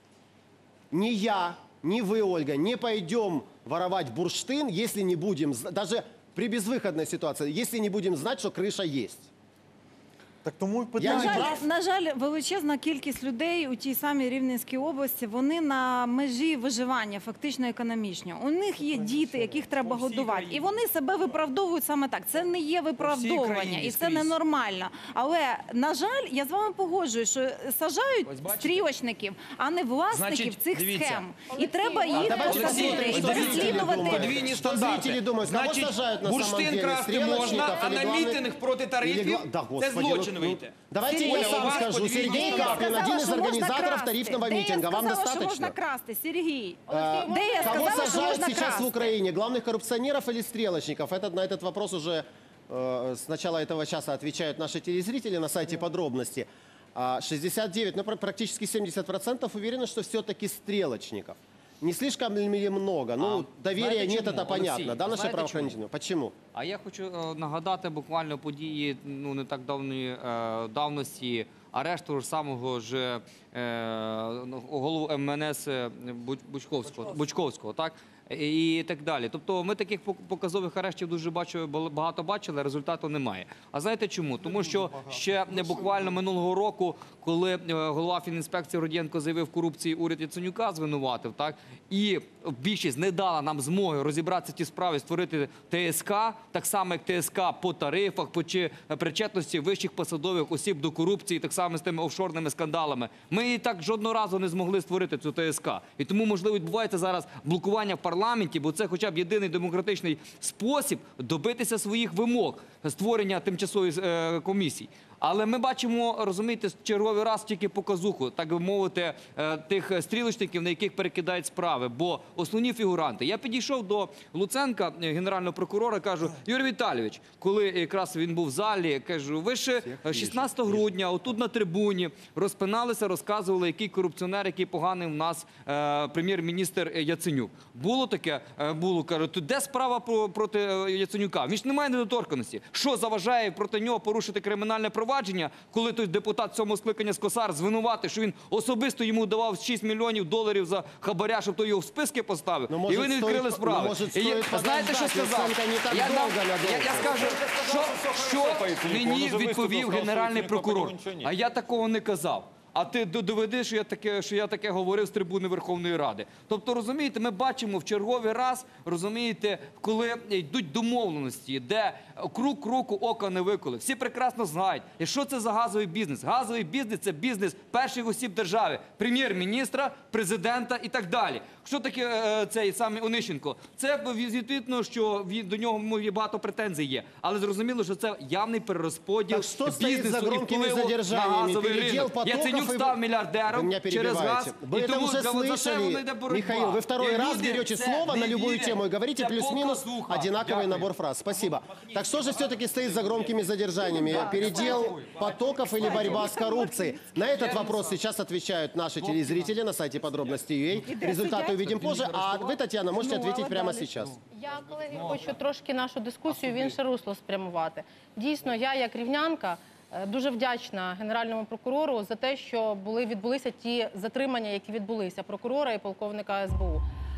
Ни я, ни вы, Ольга, не пойдем воровать бурштин, если не будем, з- даже при безвыходной ситуации, если не будем знать, что крыша есть. Так тому і На питання. жаль, на жаль, величезна кількість людей у тій самій Рівненській області, вони на межі виживання, фактично економічно. У них є діти, яких треба годувати. І вони себе виправдовують саме так. Це не є виправдовування, країні і це скрізь. ненормально. Але, на жаль, я з вами погоджуюсь, що сажають Ось бачите? стрілочників, а не власників Значить, цих дивіться. схем. І треба їх давайте посадити, посмотрим, і что зрители переслідувати. думают. Подвійні Що стандарти. зрителі думають, кого Значить, сажають на самом бурштин деле? красти Стрілочників можна, а или на главних- мітинг проти Или тарифів гла- да, це господи, злочин ну, вийти. Давайте Сергій, я у сам вас скажу. подвійні Сергей стандарти. Каплин, Я один сказала, из що можна организаторов красти. тарифного Де я митинга. Вам сказала, що можна достаточно? красти, Сергій? Э, Де я Кого сказала, що сажают можна сейчас в красти? Украине? Главных коррупционеров или стрелочников? Этот, на этот вопрос уже э, с начала этого часа отвечают наши телезрители на сайте подробности. А шестьдесят девять, ну пр- практически семьдесят процентов уверены, что все-таки стрелочников. Не слишком ли много? Ну, доверия знаете нет, чему, это понятно. Алексей? Да, наши Знаете правоохранительные. Почему? А я хочу е, нагадати буквально події ну не так давної е, давності арешту того ж самого ж е, ну, голову ем ен ес Буч- Бучковського, Бучковського, так? І так далі. Тобто ми таких пок- показових арештів дуже бачу, багато бачили, результату немає. А знаєте чому? Тому що ще не буквально минулого року, коли е, голова фінінспекції Родієнко заявив корупції, уряд Яценюка звинуватив, так? І більшість не дала нам змоги розібратися в ті справи, створити те ес ка, так само як те ес ка по тарифах, по чи причетності вищих посадових осіб до корупції, так само з тими офшорними скандалами. Ми і так жодного разу не змогли створити цю те ес ка. І тому, можливо, відбувається зараз блокування в парламенті, бо це хоча б єдиний демократичний спосіб добитися своїх вимог створення тимчасової е, комісії. Але ми бачимо, розумієте, черговий раз тільки показуху, так би мовити, е, тих стрілочників, на яких перекидають справи. Бо основні фігуранти. Я підійшов до Луценка, е, генерального прокурора, кажу: Юрій Віталійович, коли якраз він був в залі, кажу, ви ще шістнадцятого грудня, отут на трибуні, розпиналися, розказували, який корупціонер, який поганий в нас е, прем'єр-міністр Яценюк. Було таке? Е, було, кажу, то де справа про, проти е, Яценюка? Він ж не має недоторканості. Що заважає проти нього порушити кримінальне провадження, коли той депутат цьому скликання Скосар звинуватив, що він особисто йому давав шість мільйонів доларів за хабаря, щоб той його в списки поставив, Ну, і може, ви не стоїть- відкрили ну, справи. може, І я- стоїть знаєте, що подождати, сказав? оцінка не так Я, дам- довго я, я скажу, що, що мені відповів генеральний прокурор. А я такого не казав. А ти д- доведи, що я таке, що я таке говорив з трибуни Верховної Ради. Тобто, розумієте, ми бачимо в черговий раз, розумієте, коли йдуть домовленості, де круг кроку ока не виколи. Всі прекрасно знають, і що це за газовий бізнес. Газовий бізнес – це бізнес перших осіб держави, прем'єр-міністра, президента і так далі. Що таке е, цей самий Онищенко? Це відповідно, що він, до нього є багато претензій є. Але зрозуміло, що це явний перерозподіл Так що стоїть за бізнесу і громкими впливу на задержаннями? газовий Переділ ринок. потоків Яценюк і- став Вы мільярдером меня через газ. перебиваете. Вы і это тому уже за- за це воно йде слышали, боротьба. Михаил, вы второй І раз люди берете це слово не на любую вірять. тему и говорите Це плюс-минус показуха. одинаковый Дякую. набор фраз. Спасибо. Так что же все-таки стоит за громкими задержаниями? Передел потоков или борьба с коррупцией? На этот вопрос сейчас отвечают наши телезрители на сайте подробности точка ю а. Результаты увидим позже. А вы, Татьяна, можете ответить прямо сейчас. Я, колеги, хочу трошки нашу дискусію в інше русло спрямувати. Дійсно, я як рівнянка е, дуже вдячна Генеральному прокурору за те, що були, відбулися ті затримання, які відбулися, прокурора і полковника ес бе у.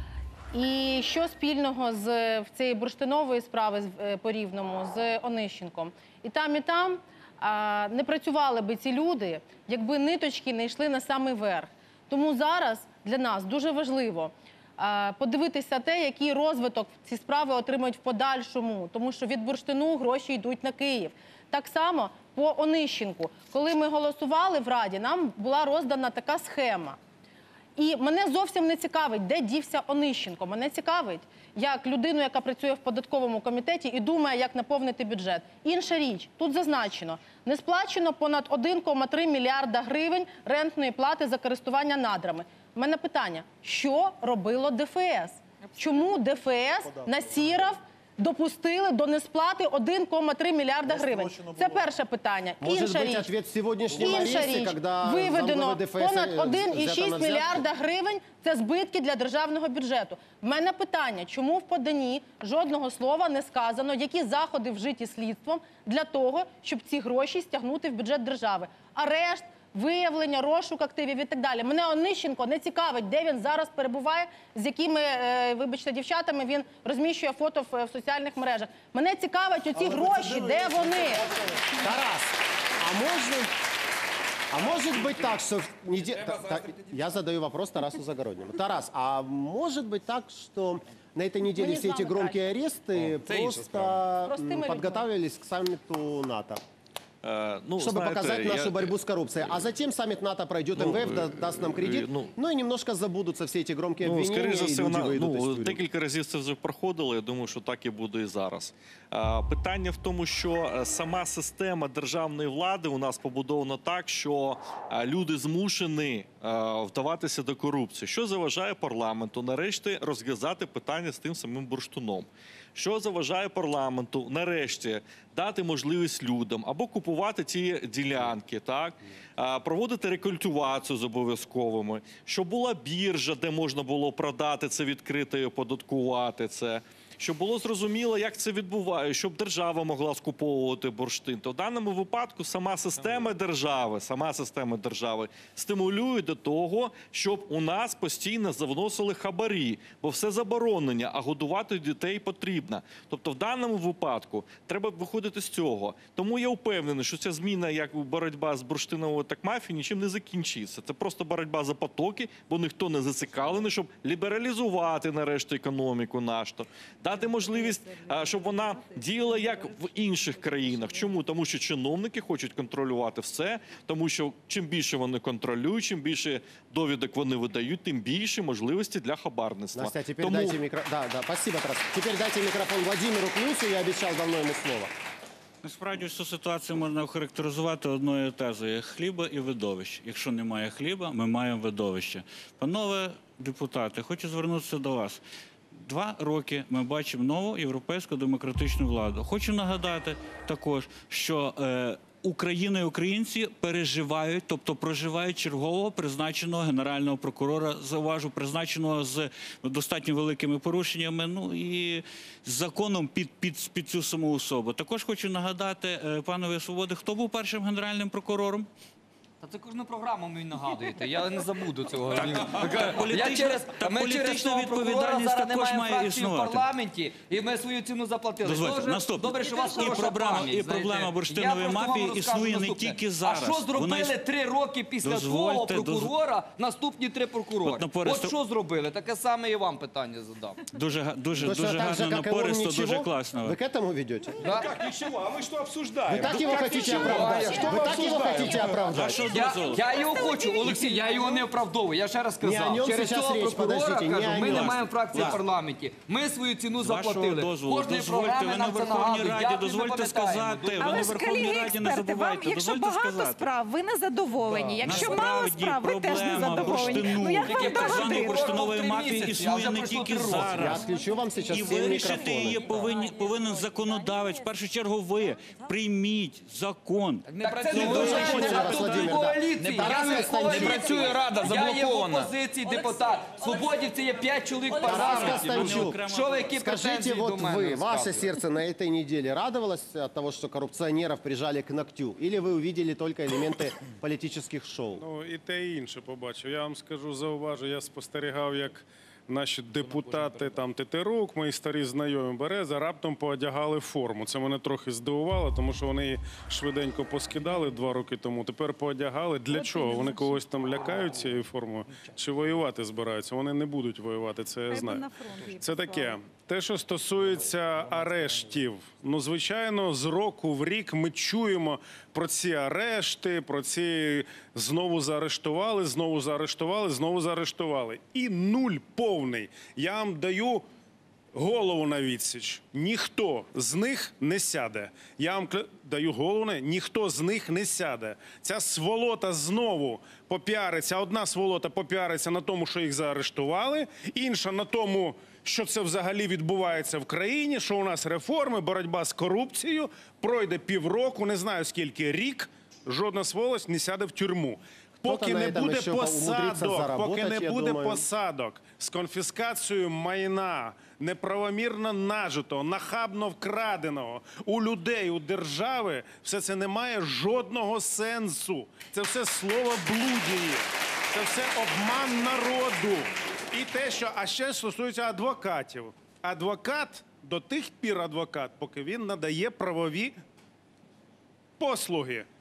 І що спільного з в цієї бурштинової справи з- е, по Рівному з Онищенком? І там, і там а, не працювали би ці люди, якби ниточки не йшли на самий верх. Тому зараз для нас дуже важливо а, подивитися те, який розвиток ці справи отримають в подальшому, тому що від бурштину гроші йдуть на Київ. Так само по Онищенку. Коли ми голосували в Раді, нам була роздана така схема. І мене зовсім не цікавить, де дівся Онищенко. Мене цікавить, як людину, яка працює в податковому комітеті і думає, як наповнити бюджет. Інша річ, тут зазначено, не сплачено понад один цілих три мільярда гривень рентної плати за користування надрами. У мене питання, що робило де еф ес? Чому де еф ес на Сіров допустили до несплати один цілих три мільярда гривень? Це перше питання. Может Інша быть, річ. ответ в сегодняшнем Інша аресте, річ, когда виведено замглавы де еф ес понад один цілих взято шість на взятки? мільярда гривень – це збитки для державного бюджету. В мене питання, чому в поданні жодного слова не сказано, які заходи вжиті слідством для того, щоб ці гроші стягнути в бюджет держави? Арешт, виявлення, розшук активів і так далі. Мене Онищенко не цікавить, де він зараз перебуває, з якими, е, вибачте, дівчатами він розміщує фото в, в соціальних мережах. Мене цікавить оці гроші, де вони? Тарас, А может, а может быть так, что... в неде- та- та- Я задаю вопрос Тарасу Загороднему. Тарас, а может быть так, что на этой неделе не все эти знаем громкие аресты це інша просто справа. м, Простыми подготавливались к саммиту НАТО? Э, ну, Чтобы знаете, показать я- нашу борьбу с коррупцией. А затем саммит НАТО пройдет, Ну, МВФ да- э, даст нам кредит, э, ну, ну и немножко забудутся все эти громкие Ну, обвинения, скоріше за и все, люди вона, выйдут из ну, тюрьмы. декілька разів це вже проходило, я думаю, що так і буде і зараз. А, питання в тому, що е, сама система державної влади у нас побудована так, що е, люди змушені е, вдаватися до корупції. Що заважає парламенту нарешті розв'язати питання з тим самим бурштином? Що заважає парламенту нарешті дати можливість людям або купувати ті ділянки, так? А, проводити рекультивацію з обов'язковими, щоб була біржа, де можна було продати це відкрито і оподаткувати це, щоб було зрозуміло, як це відбувається, щоб держава могла скуповувати бурштин. То в даному випадку сама система держави, сама система держави стимулює до того, щоб у нас постійно завносили хабарі, бо все заборонення, а годувати дітей потрібно. Тобто в даному випадку треба виходити з цього. Тому я впевнений, що ця зміна, як боротьба з бурштиновою так мафією, нічим не закінчиться. Це просто боротьба за потоки, бо ніхто не зацікавлений, щоб лібералізувати нарешті економіку нашу. Дати можливість, а, щоб вона діяла як в інших країнах. Чому? Тому що чиновники хочуть контролювати все, тому що чим більше вони контролюють, чим більше довідок вони видають, тим більше можливості для хабарництва. Настя, теперь Тому... дайте микрофон. Да, да, спасибо, Тарас. Теперь дайте микрофон Владимиру Клусу, я обещал давно ему слово. Насправді цю ситуацію можна охарактеризувати одною тезою: хліба і видовищ. Якщо немає хліба, ми маємо видовище. Панове депутати, хочу звернутися до вас. Два роки ми бачимо нову європейську демократичну владу. Хочу нагадати також, що е, Україна і українці переживають, тобто проживають чергового призначеного генерального прокурора, зауважу, призначеного з достатньо великими порушеннями, ну і з законом під, під, під цю саму особу. Також хочу нагадати, е, панове Свободи, хто був першим генеральним прокурором? Та це кожну програму мені нагадуєте, я не забуду цього. Так, Я політична- через, так, ми через політична того прокурора відповідальність зараз не також маємо має фракцію в існувати. парламенті, і ми свою ціну заплатили. Дозвольте, Дуже наступне. добре, що у вас І хороша проблема- пам'ять, і знаєте. проблема Я бурштинової просто вам мафії розкажу існує не наступне. тільки зараз. А що зробили Вона- три роки після Дозвольте, свого доз- прокурора, наступні три прокурори? От напористо- От що зробили? Таке саме і вам питання задам. Дуже, га- дуже, Точно дуже так же, гарно, как и он, напористо, ничего? дуже класно. Вы к этому ведете? Да? Как ничего, а мы что обсуждаем? Вы так Ну, его как хотите ничего? оправдать? Что Вы мы так его обсуждаем? хотите А оправдать? що Я, дозволу? я його хочу, Олексій, я його не оправдовую. Я ще раз Не о сказав, ньому через сейчас цього речь, прокурора, подождите, не кажу, о ми не ньому. маємо фракції в Власне. парламенті. Ми свою ціну З вашого заплатили. дозволу, Кожної дозвольте, програми ви на нам це Верховній нагадують. Раді, Як ми дозвольте пам'ятаємо, сказати, дуже. ви Але на ж, Верховній колеги Раді не експерти, вам, забувайте, якщо дозвольте багато сказати. справ, ви не задоволені. Якщо мало Насправді справ, ви теж не проблема задоволені. бурштину, Ну як Тільки вам так званої догодити? бурштинової Три мафії місяці, а існує вже не пройшло тільки три роки. Я зараз. отключу вам сейчас І все вирішити микрофоны. її повинні, повинен законодавець. В першу чергу ви прийміть закон. Так це не Ну, дуже Владимир, а тут Владимир, ви да. коаліції. Не Я Тарас не в Константинович. коаліції. Не працює Рада, Я є в заблокована. опозиції депутат. Свободівці є п'ять чоловік в Тарас парламенті. Константинович, Що ви які скажите, претензії до вот мене вы, ваше розказуєте? сердце на этой неделе радовалось от того, что коррупционеров прижали к ногтю? Или вы увидели только элементы политических шоу? Ну, і те, і інше побачив. Я вам скажу, зауважу, я спостерігав, як наші депутати, там Тетерук, мої старі знайомі Береза, раптом поодягали форму. Це мене трохи здивувало, тому що вони її швиденько поскидали два роки тому. Тепер поодягали. Для чого? Вони когось там лякають цією формою? Чи воювати збираються? Вони не будуть воювати, це я знаю. Це таке. Те, що стосується арештів, ну, звичайно, з року в рік ми чуємо про ці арешти, про ці знову заарештували, знову заарештували, знову заарештували. І нуль повний. Я вам даю голову на відсіч. Ніхто з них не сяде. Я вам кля- даю голову на ніхто з них не сяде. Ця сволота знову попіариться, одна сволота попіариться на тому, що їх заарештували, інша на тому, що це взагалі відбувається в країні, що у нас реформи, боротьба з корупцією, пройде півроку, не знаю скільки, рік, жодна сволоч не сяде в тюрму. Поки Хто-то не на этом буде ще умудриться посадок, заработать, поки не я буде думаю. посадок з конфіскацією майна, неправомірно нажитого, нахабно вкраденого у людей, у держави, все це не має жодного сенсу. Це все слово блудіє, це все обман народу. І те, що, а ще стосується адвокатів. Адвокат до тих пір адвокат, поки він надає правові послуги.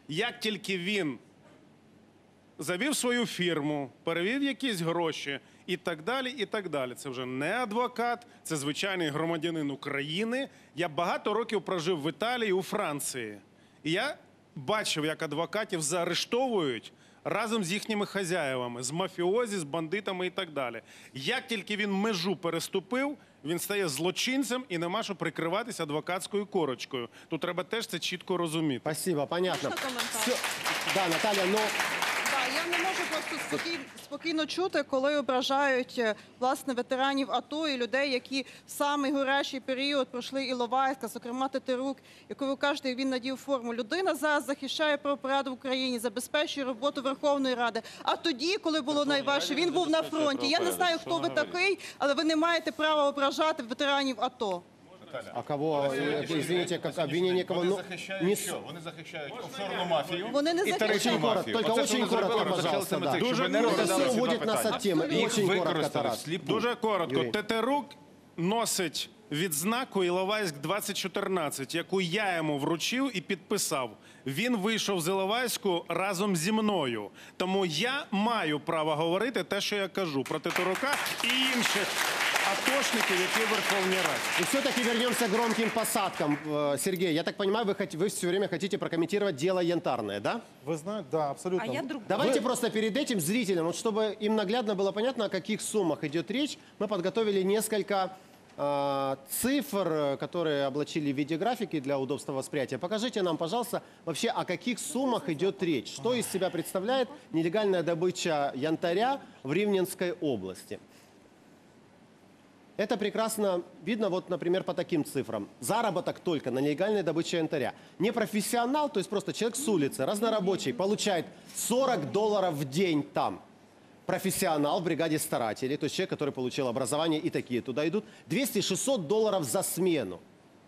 Як тільки він завів свою фірму, перевів якісь гроші і так далі, і так далі. Це вже не адвокат, це звичайний громадянин України. Я багато років прожив в Італії, у Франції. І я бачив, як адвокатів заарештовують разом з їхніми хазяєвами, з мафіозі, з бандитами і так далі. Як тільки він межу переступив, він стає злочинцем і нема що прикриватися адвокатською корочкою. Тут треба теж це чітко розуміти. Спасибо, понятно. Можна коментар? Всё. Да, Наталья, ну... Да, я не можу просто спокійно, спокійно чути, коли ображають е, власне ветеранів АТО і людей, які в самий горячий період пройшли Іловайська, зокрема Тетерук, яку ви кажете, він надів форму. Людина зараз захищає правопорядок в Україні, забезпечує роботу Верховної Ради. А тоді, коли було найважче, він був на фронті. Я не знаю, хто ви такий, але ви не маєте права ображати ветеранів АТО. А кого, извините, как обвинение кого? Вони Ну, захищають не що? Вони захищають офшорну мафію Вони не і захищають. тарифну Очень коротко, мафію. только Оце, очень що вони коротко, зробили, пожалуйста, захищали да. цих, щоб Дуже ми не коротко. розглядали Это ці все два уводит нас питання. от темы. Їх Очень коротко, використали Тарас. всліпу. Дуже коротко. Юрій. Тетерук носить відзнаку Іловайськ двадцять чотирнадцять, яку я йому вручив і підписав. Він вийшов з Іловайську разом зі мною. Тому я маю право говорити те, що я кажу про Тетерука і інших атошників, які в Верховній Раді. И все-таки вернемся к громким посадкам. Э, Сергей, я так понимаю, вы, хот- вы все время хотите прокомментировать дело Янтарное, да? Ви знаєте, да, абсолютно. А я друг... Давайте просто перед этим зрителям, вот чтобы им наглядно было понятно, о каких суммах идет речь, мы подготовили несколько э, цифр, э, которые облачили в виде графики для удобства восприятия. Покажите нам, пожалуйста, вообще о каких суммах идет речь. Что из себя представляет нелегальная добыча янтаря в Ривненской области. Это прекрасно видно, вот, например, по таким цифрам. Заработок только на нелегальной добыче янтаря. Не профессионал, то есть просто человек с улицы, разнорабочий, получает сорок долларов в день там. Профессионал в бригаде старателей, то есть человек, который получил образование, и такие туда идут, двести-шестьсот долларов за смену.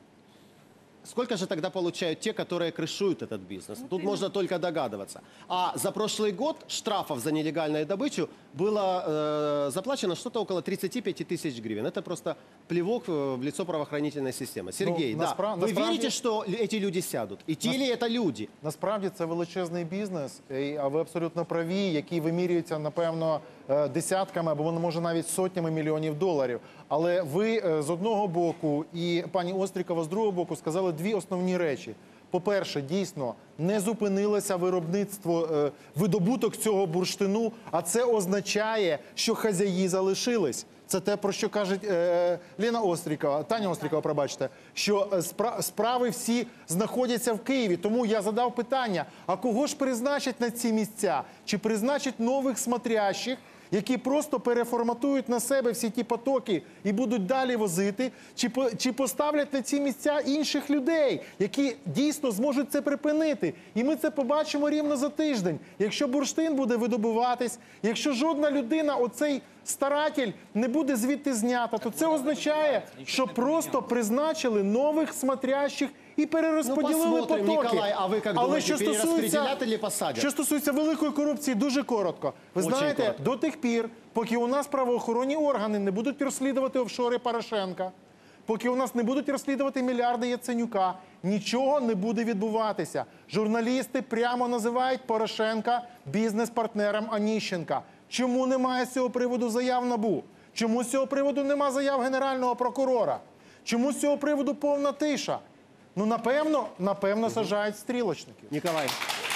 Сколько же тогда получают те, которые крышуют этот бизнес? Тут можно только догадываться. А за прошлый год штрафов за нелегальную добычу было э, заплачено что-то около тридцати пяти тысяч гривен. Это просто плевок э, в лицо правоохранительной системы. Сергей, Ну, да, наспра- вы насправді- верите, что л- эти люди сядут? И те ли это люди? Насправді це величезний бізнес, і- а ви абсолютно праві, який вимірюється, напевно, е, десятками або може навіть сотнями мільйонів доларів. Але ви е, з одного боку і пані Острікова з другого боку сказали дві основні речі. По-перше, дійсно, не зупинилося виробництво, е, видобуток цього бурштину, а це означає, що хазяї залишились. Це те, про що каже е, Лена Острікова, Таня Острікова, пробачте, що е, спра- справи всі знаходяться в Києві. Тому я задав питання, а кого ж призначать на ці місця? Чи призначать нових смотрящих, які просто переформатують на себе всі ті потоки і будуть далі возити, чи, по, чи поставлять на ці місця інших людей, які дійсно зможуть це припинити. І ми це побачимо рівно за тиждень. Якщо бурштин буде видобуватись, якщо жодна людина, оцей старатель, не буде звідти знята, то це означає, що просто призначили нових смотрящих і перерозподілили Ну, посмотрим, потоки. Николай, а ви як думаєте, перерозподілять чи посадять? Що стосується великої корупції, дуже коротко. Ви Очень знаєте, коротко. до тих пір, поки у нас правоохоронні органи не будуть розслідувати офшори Порошенка, поки у нас не будуть розслідувати мільярди Яценюка, нічого не буде відбуватися. Журналісти прямо називають Порошенка бізнес-партнером Аніщенка. Чому немає з цього приводу заяв НАБУ? Чому з цього приводу нема заяв Генерального прокурора? Чому з цього приводу повна тиша? Ну, напевно, напевно, саджають стрілочників. Николай.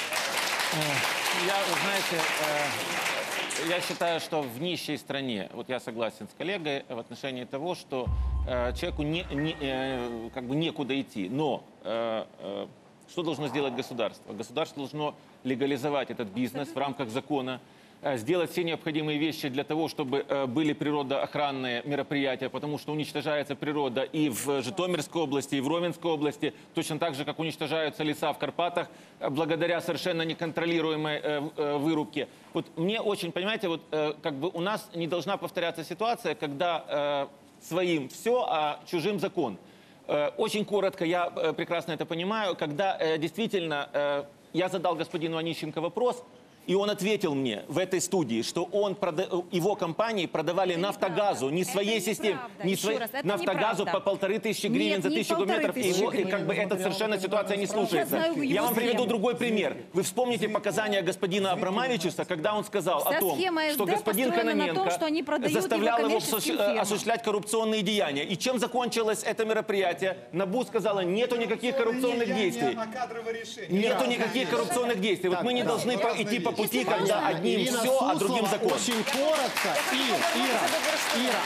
Я, знаете, э, я считаю, что в нищей стране, вот я согласен с коллегой в отношении того, что э, человеку не, не, э, как бы некуда идти. Но э, э, что должно сделать государство? Государство должно легализовать этот бизнес в рамках закона, э, сделать все необходимые вещи для того, чтобы э, были природоохранные мероприятия, потому что уничтожается природа и в Житомирской области, и в Ровенской области, точно так же, как уничтожаются леса в Карпатах, э, благодаря совершенно неконтролируемой э, э, вырубке. Вот мне очень, понимаете, вот э, как бы у нас не должна повторяться ситуация, когда э, своим все, а чужим закон. Э, очень коротко, я э, прекрасно это понимаю, когда э, действительно э, я задал господину Онищенко вопрос, И он ответил мне в этой студии, что он, прода- его компании продавали «Нафтогазу», не своей системе, не Еще своей, раз, это «Нафтогазу» неправда. по полторы тысячи гривен Нет, за не тысячу полторы кубометров, и, тысячи его, и гривен. как бы эта совершенно ситуация не слушается. Я знаю Я его вам приведу схему. другой пример. Вы вспомните показания господина Абрамовичуса, когда он сказал Вся о том, схема что СД господин построена на том, Кононенко что они продают заставлял его его коммерческим осущ- фирмам. осуществлять коррупционные деяния. И чем закончилось это мероприятие? НАБУ сказала, нету никаких коррупционных действий. Нету никаких коррупционных действий. Вот мы не должны по- идти по пути, когда одним Ирина все, а другим Суслова, закон. очень коротко. Ир, Ира, Ира,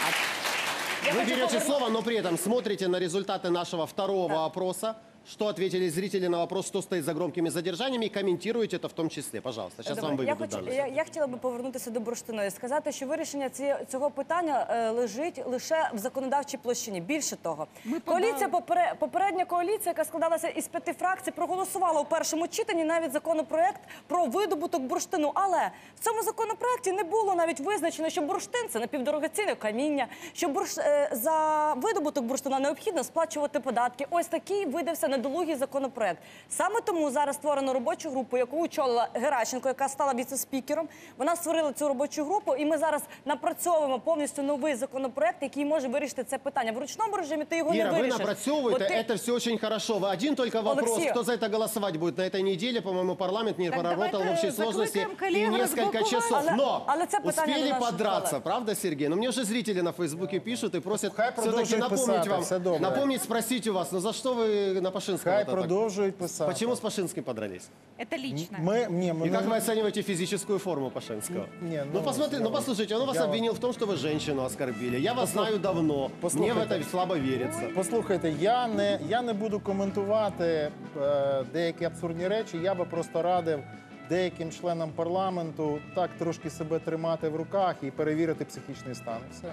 Я вы хочу берете повернуть- слово, но при этом смотрите на результаты нашего второго опроса, что ответили зрители на вопрос, что стоит за громкими задержаниями, и комментируете это в том числе. Пожалуйста, сейчас вам Добре, я, выведут хочу, данные. я, я хотіла би повернутися до бурштину і сказати, що вирішення ці, цього питання е, лежить лише в законодавчій площині. Більше того, коаліція, попере, попередня коаліція, яка складалася із п'яти фракцій, проголосувала у першому читанні навіть законопроект про видобуток бурштину. Але в цьому законопроекті не було навіть визначено, що бурштин – це напівдорогоцінне каміння, що бурш, е, за видобуток бурштина необхідно сплачувати податки. Ось такий видався недолугий законопроект. Саме тому зараз створено робочу групу, яку очолила Геращенко, яка стала віце-спікером. Вона створила цю робочу групу, і ми зараз напрацьовуємо повністю новий законопроект, який може вирішити це питання. В ручному режимі ти його Ира, не вы вирішиш. напрацевываете, От ти- это все очень хорошо. Вы один только вопрос, Алексей. кто за это голосовать будет на этой неделе, по-моему, парламент не Так проработал давайте в общей сложности закликаємо и колег несколько розблокувати. часов. Але- Но але це питання успели до наших подраться, колег. правда, Сергей? Но мне уже зрители на Фейсбуке пишут и просят все-таки продовжують напомнить писати, вам, все добре. напомнить, спросить у вас, ну за что вы на Пашинского? Хай вот так? продовжують писати. Почему с Пашинским подрались? Это лично. Ми, ні, ми И как не- вы оцениваете физическую форму Пашинского? Не, Ну, посмотри, я ну вам- послушайте, он вас я вам- обвинил в том, что вы женщину оскорбили. Я вас Послух- знаю давно. Мне в Послухайте. это слабо верится. Послухайте, я не, я не буду коментувати е, деякі абсурдні речі. Я би просто радив деяким членам парламенту так трошки себе тримати в руках і перевірити психічний стан. Все.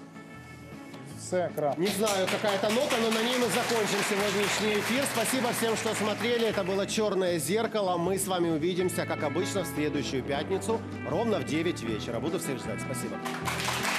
Все, крапка. Не знаю, какая-то нота, но на ней мы закончим сегодняшний эфир. Спасибо всем, что смотрели. Это было «Черное зеркало». Мы с вами увидимся, как обычно, в следующую пятницу, ровно в девять вечера. Буду всех ждать. Спасибо.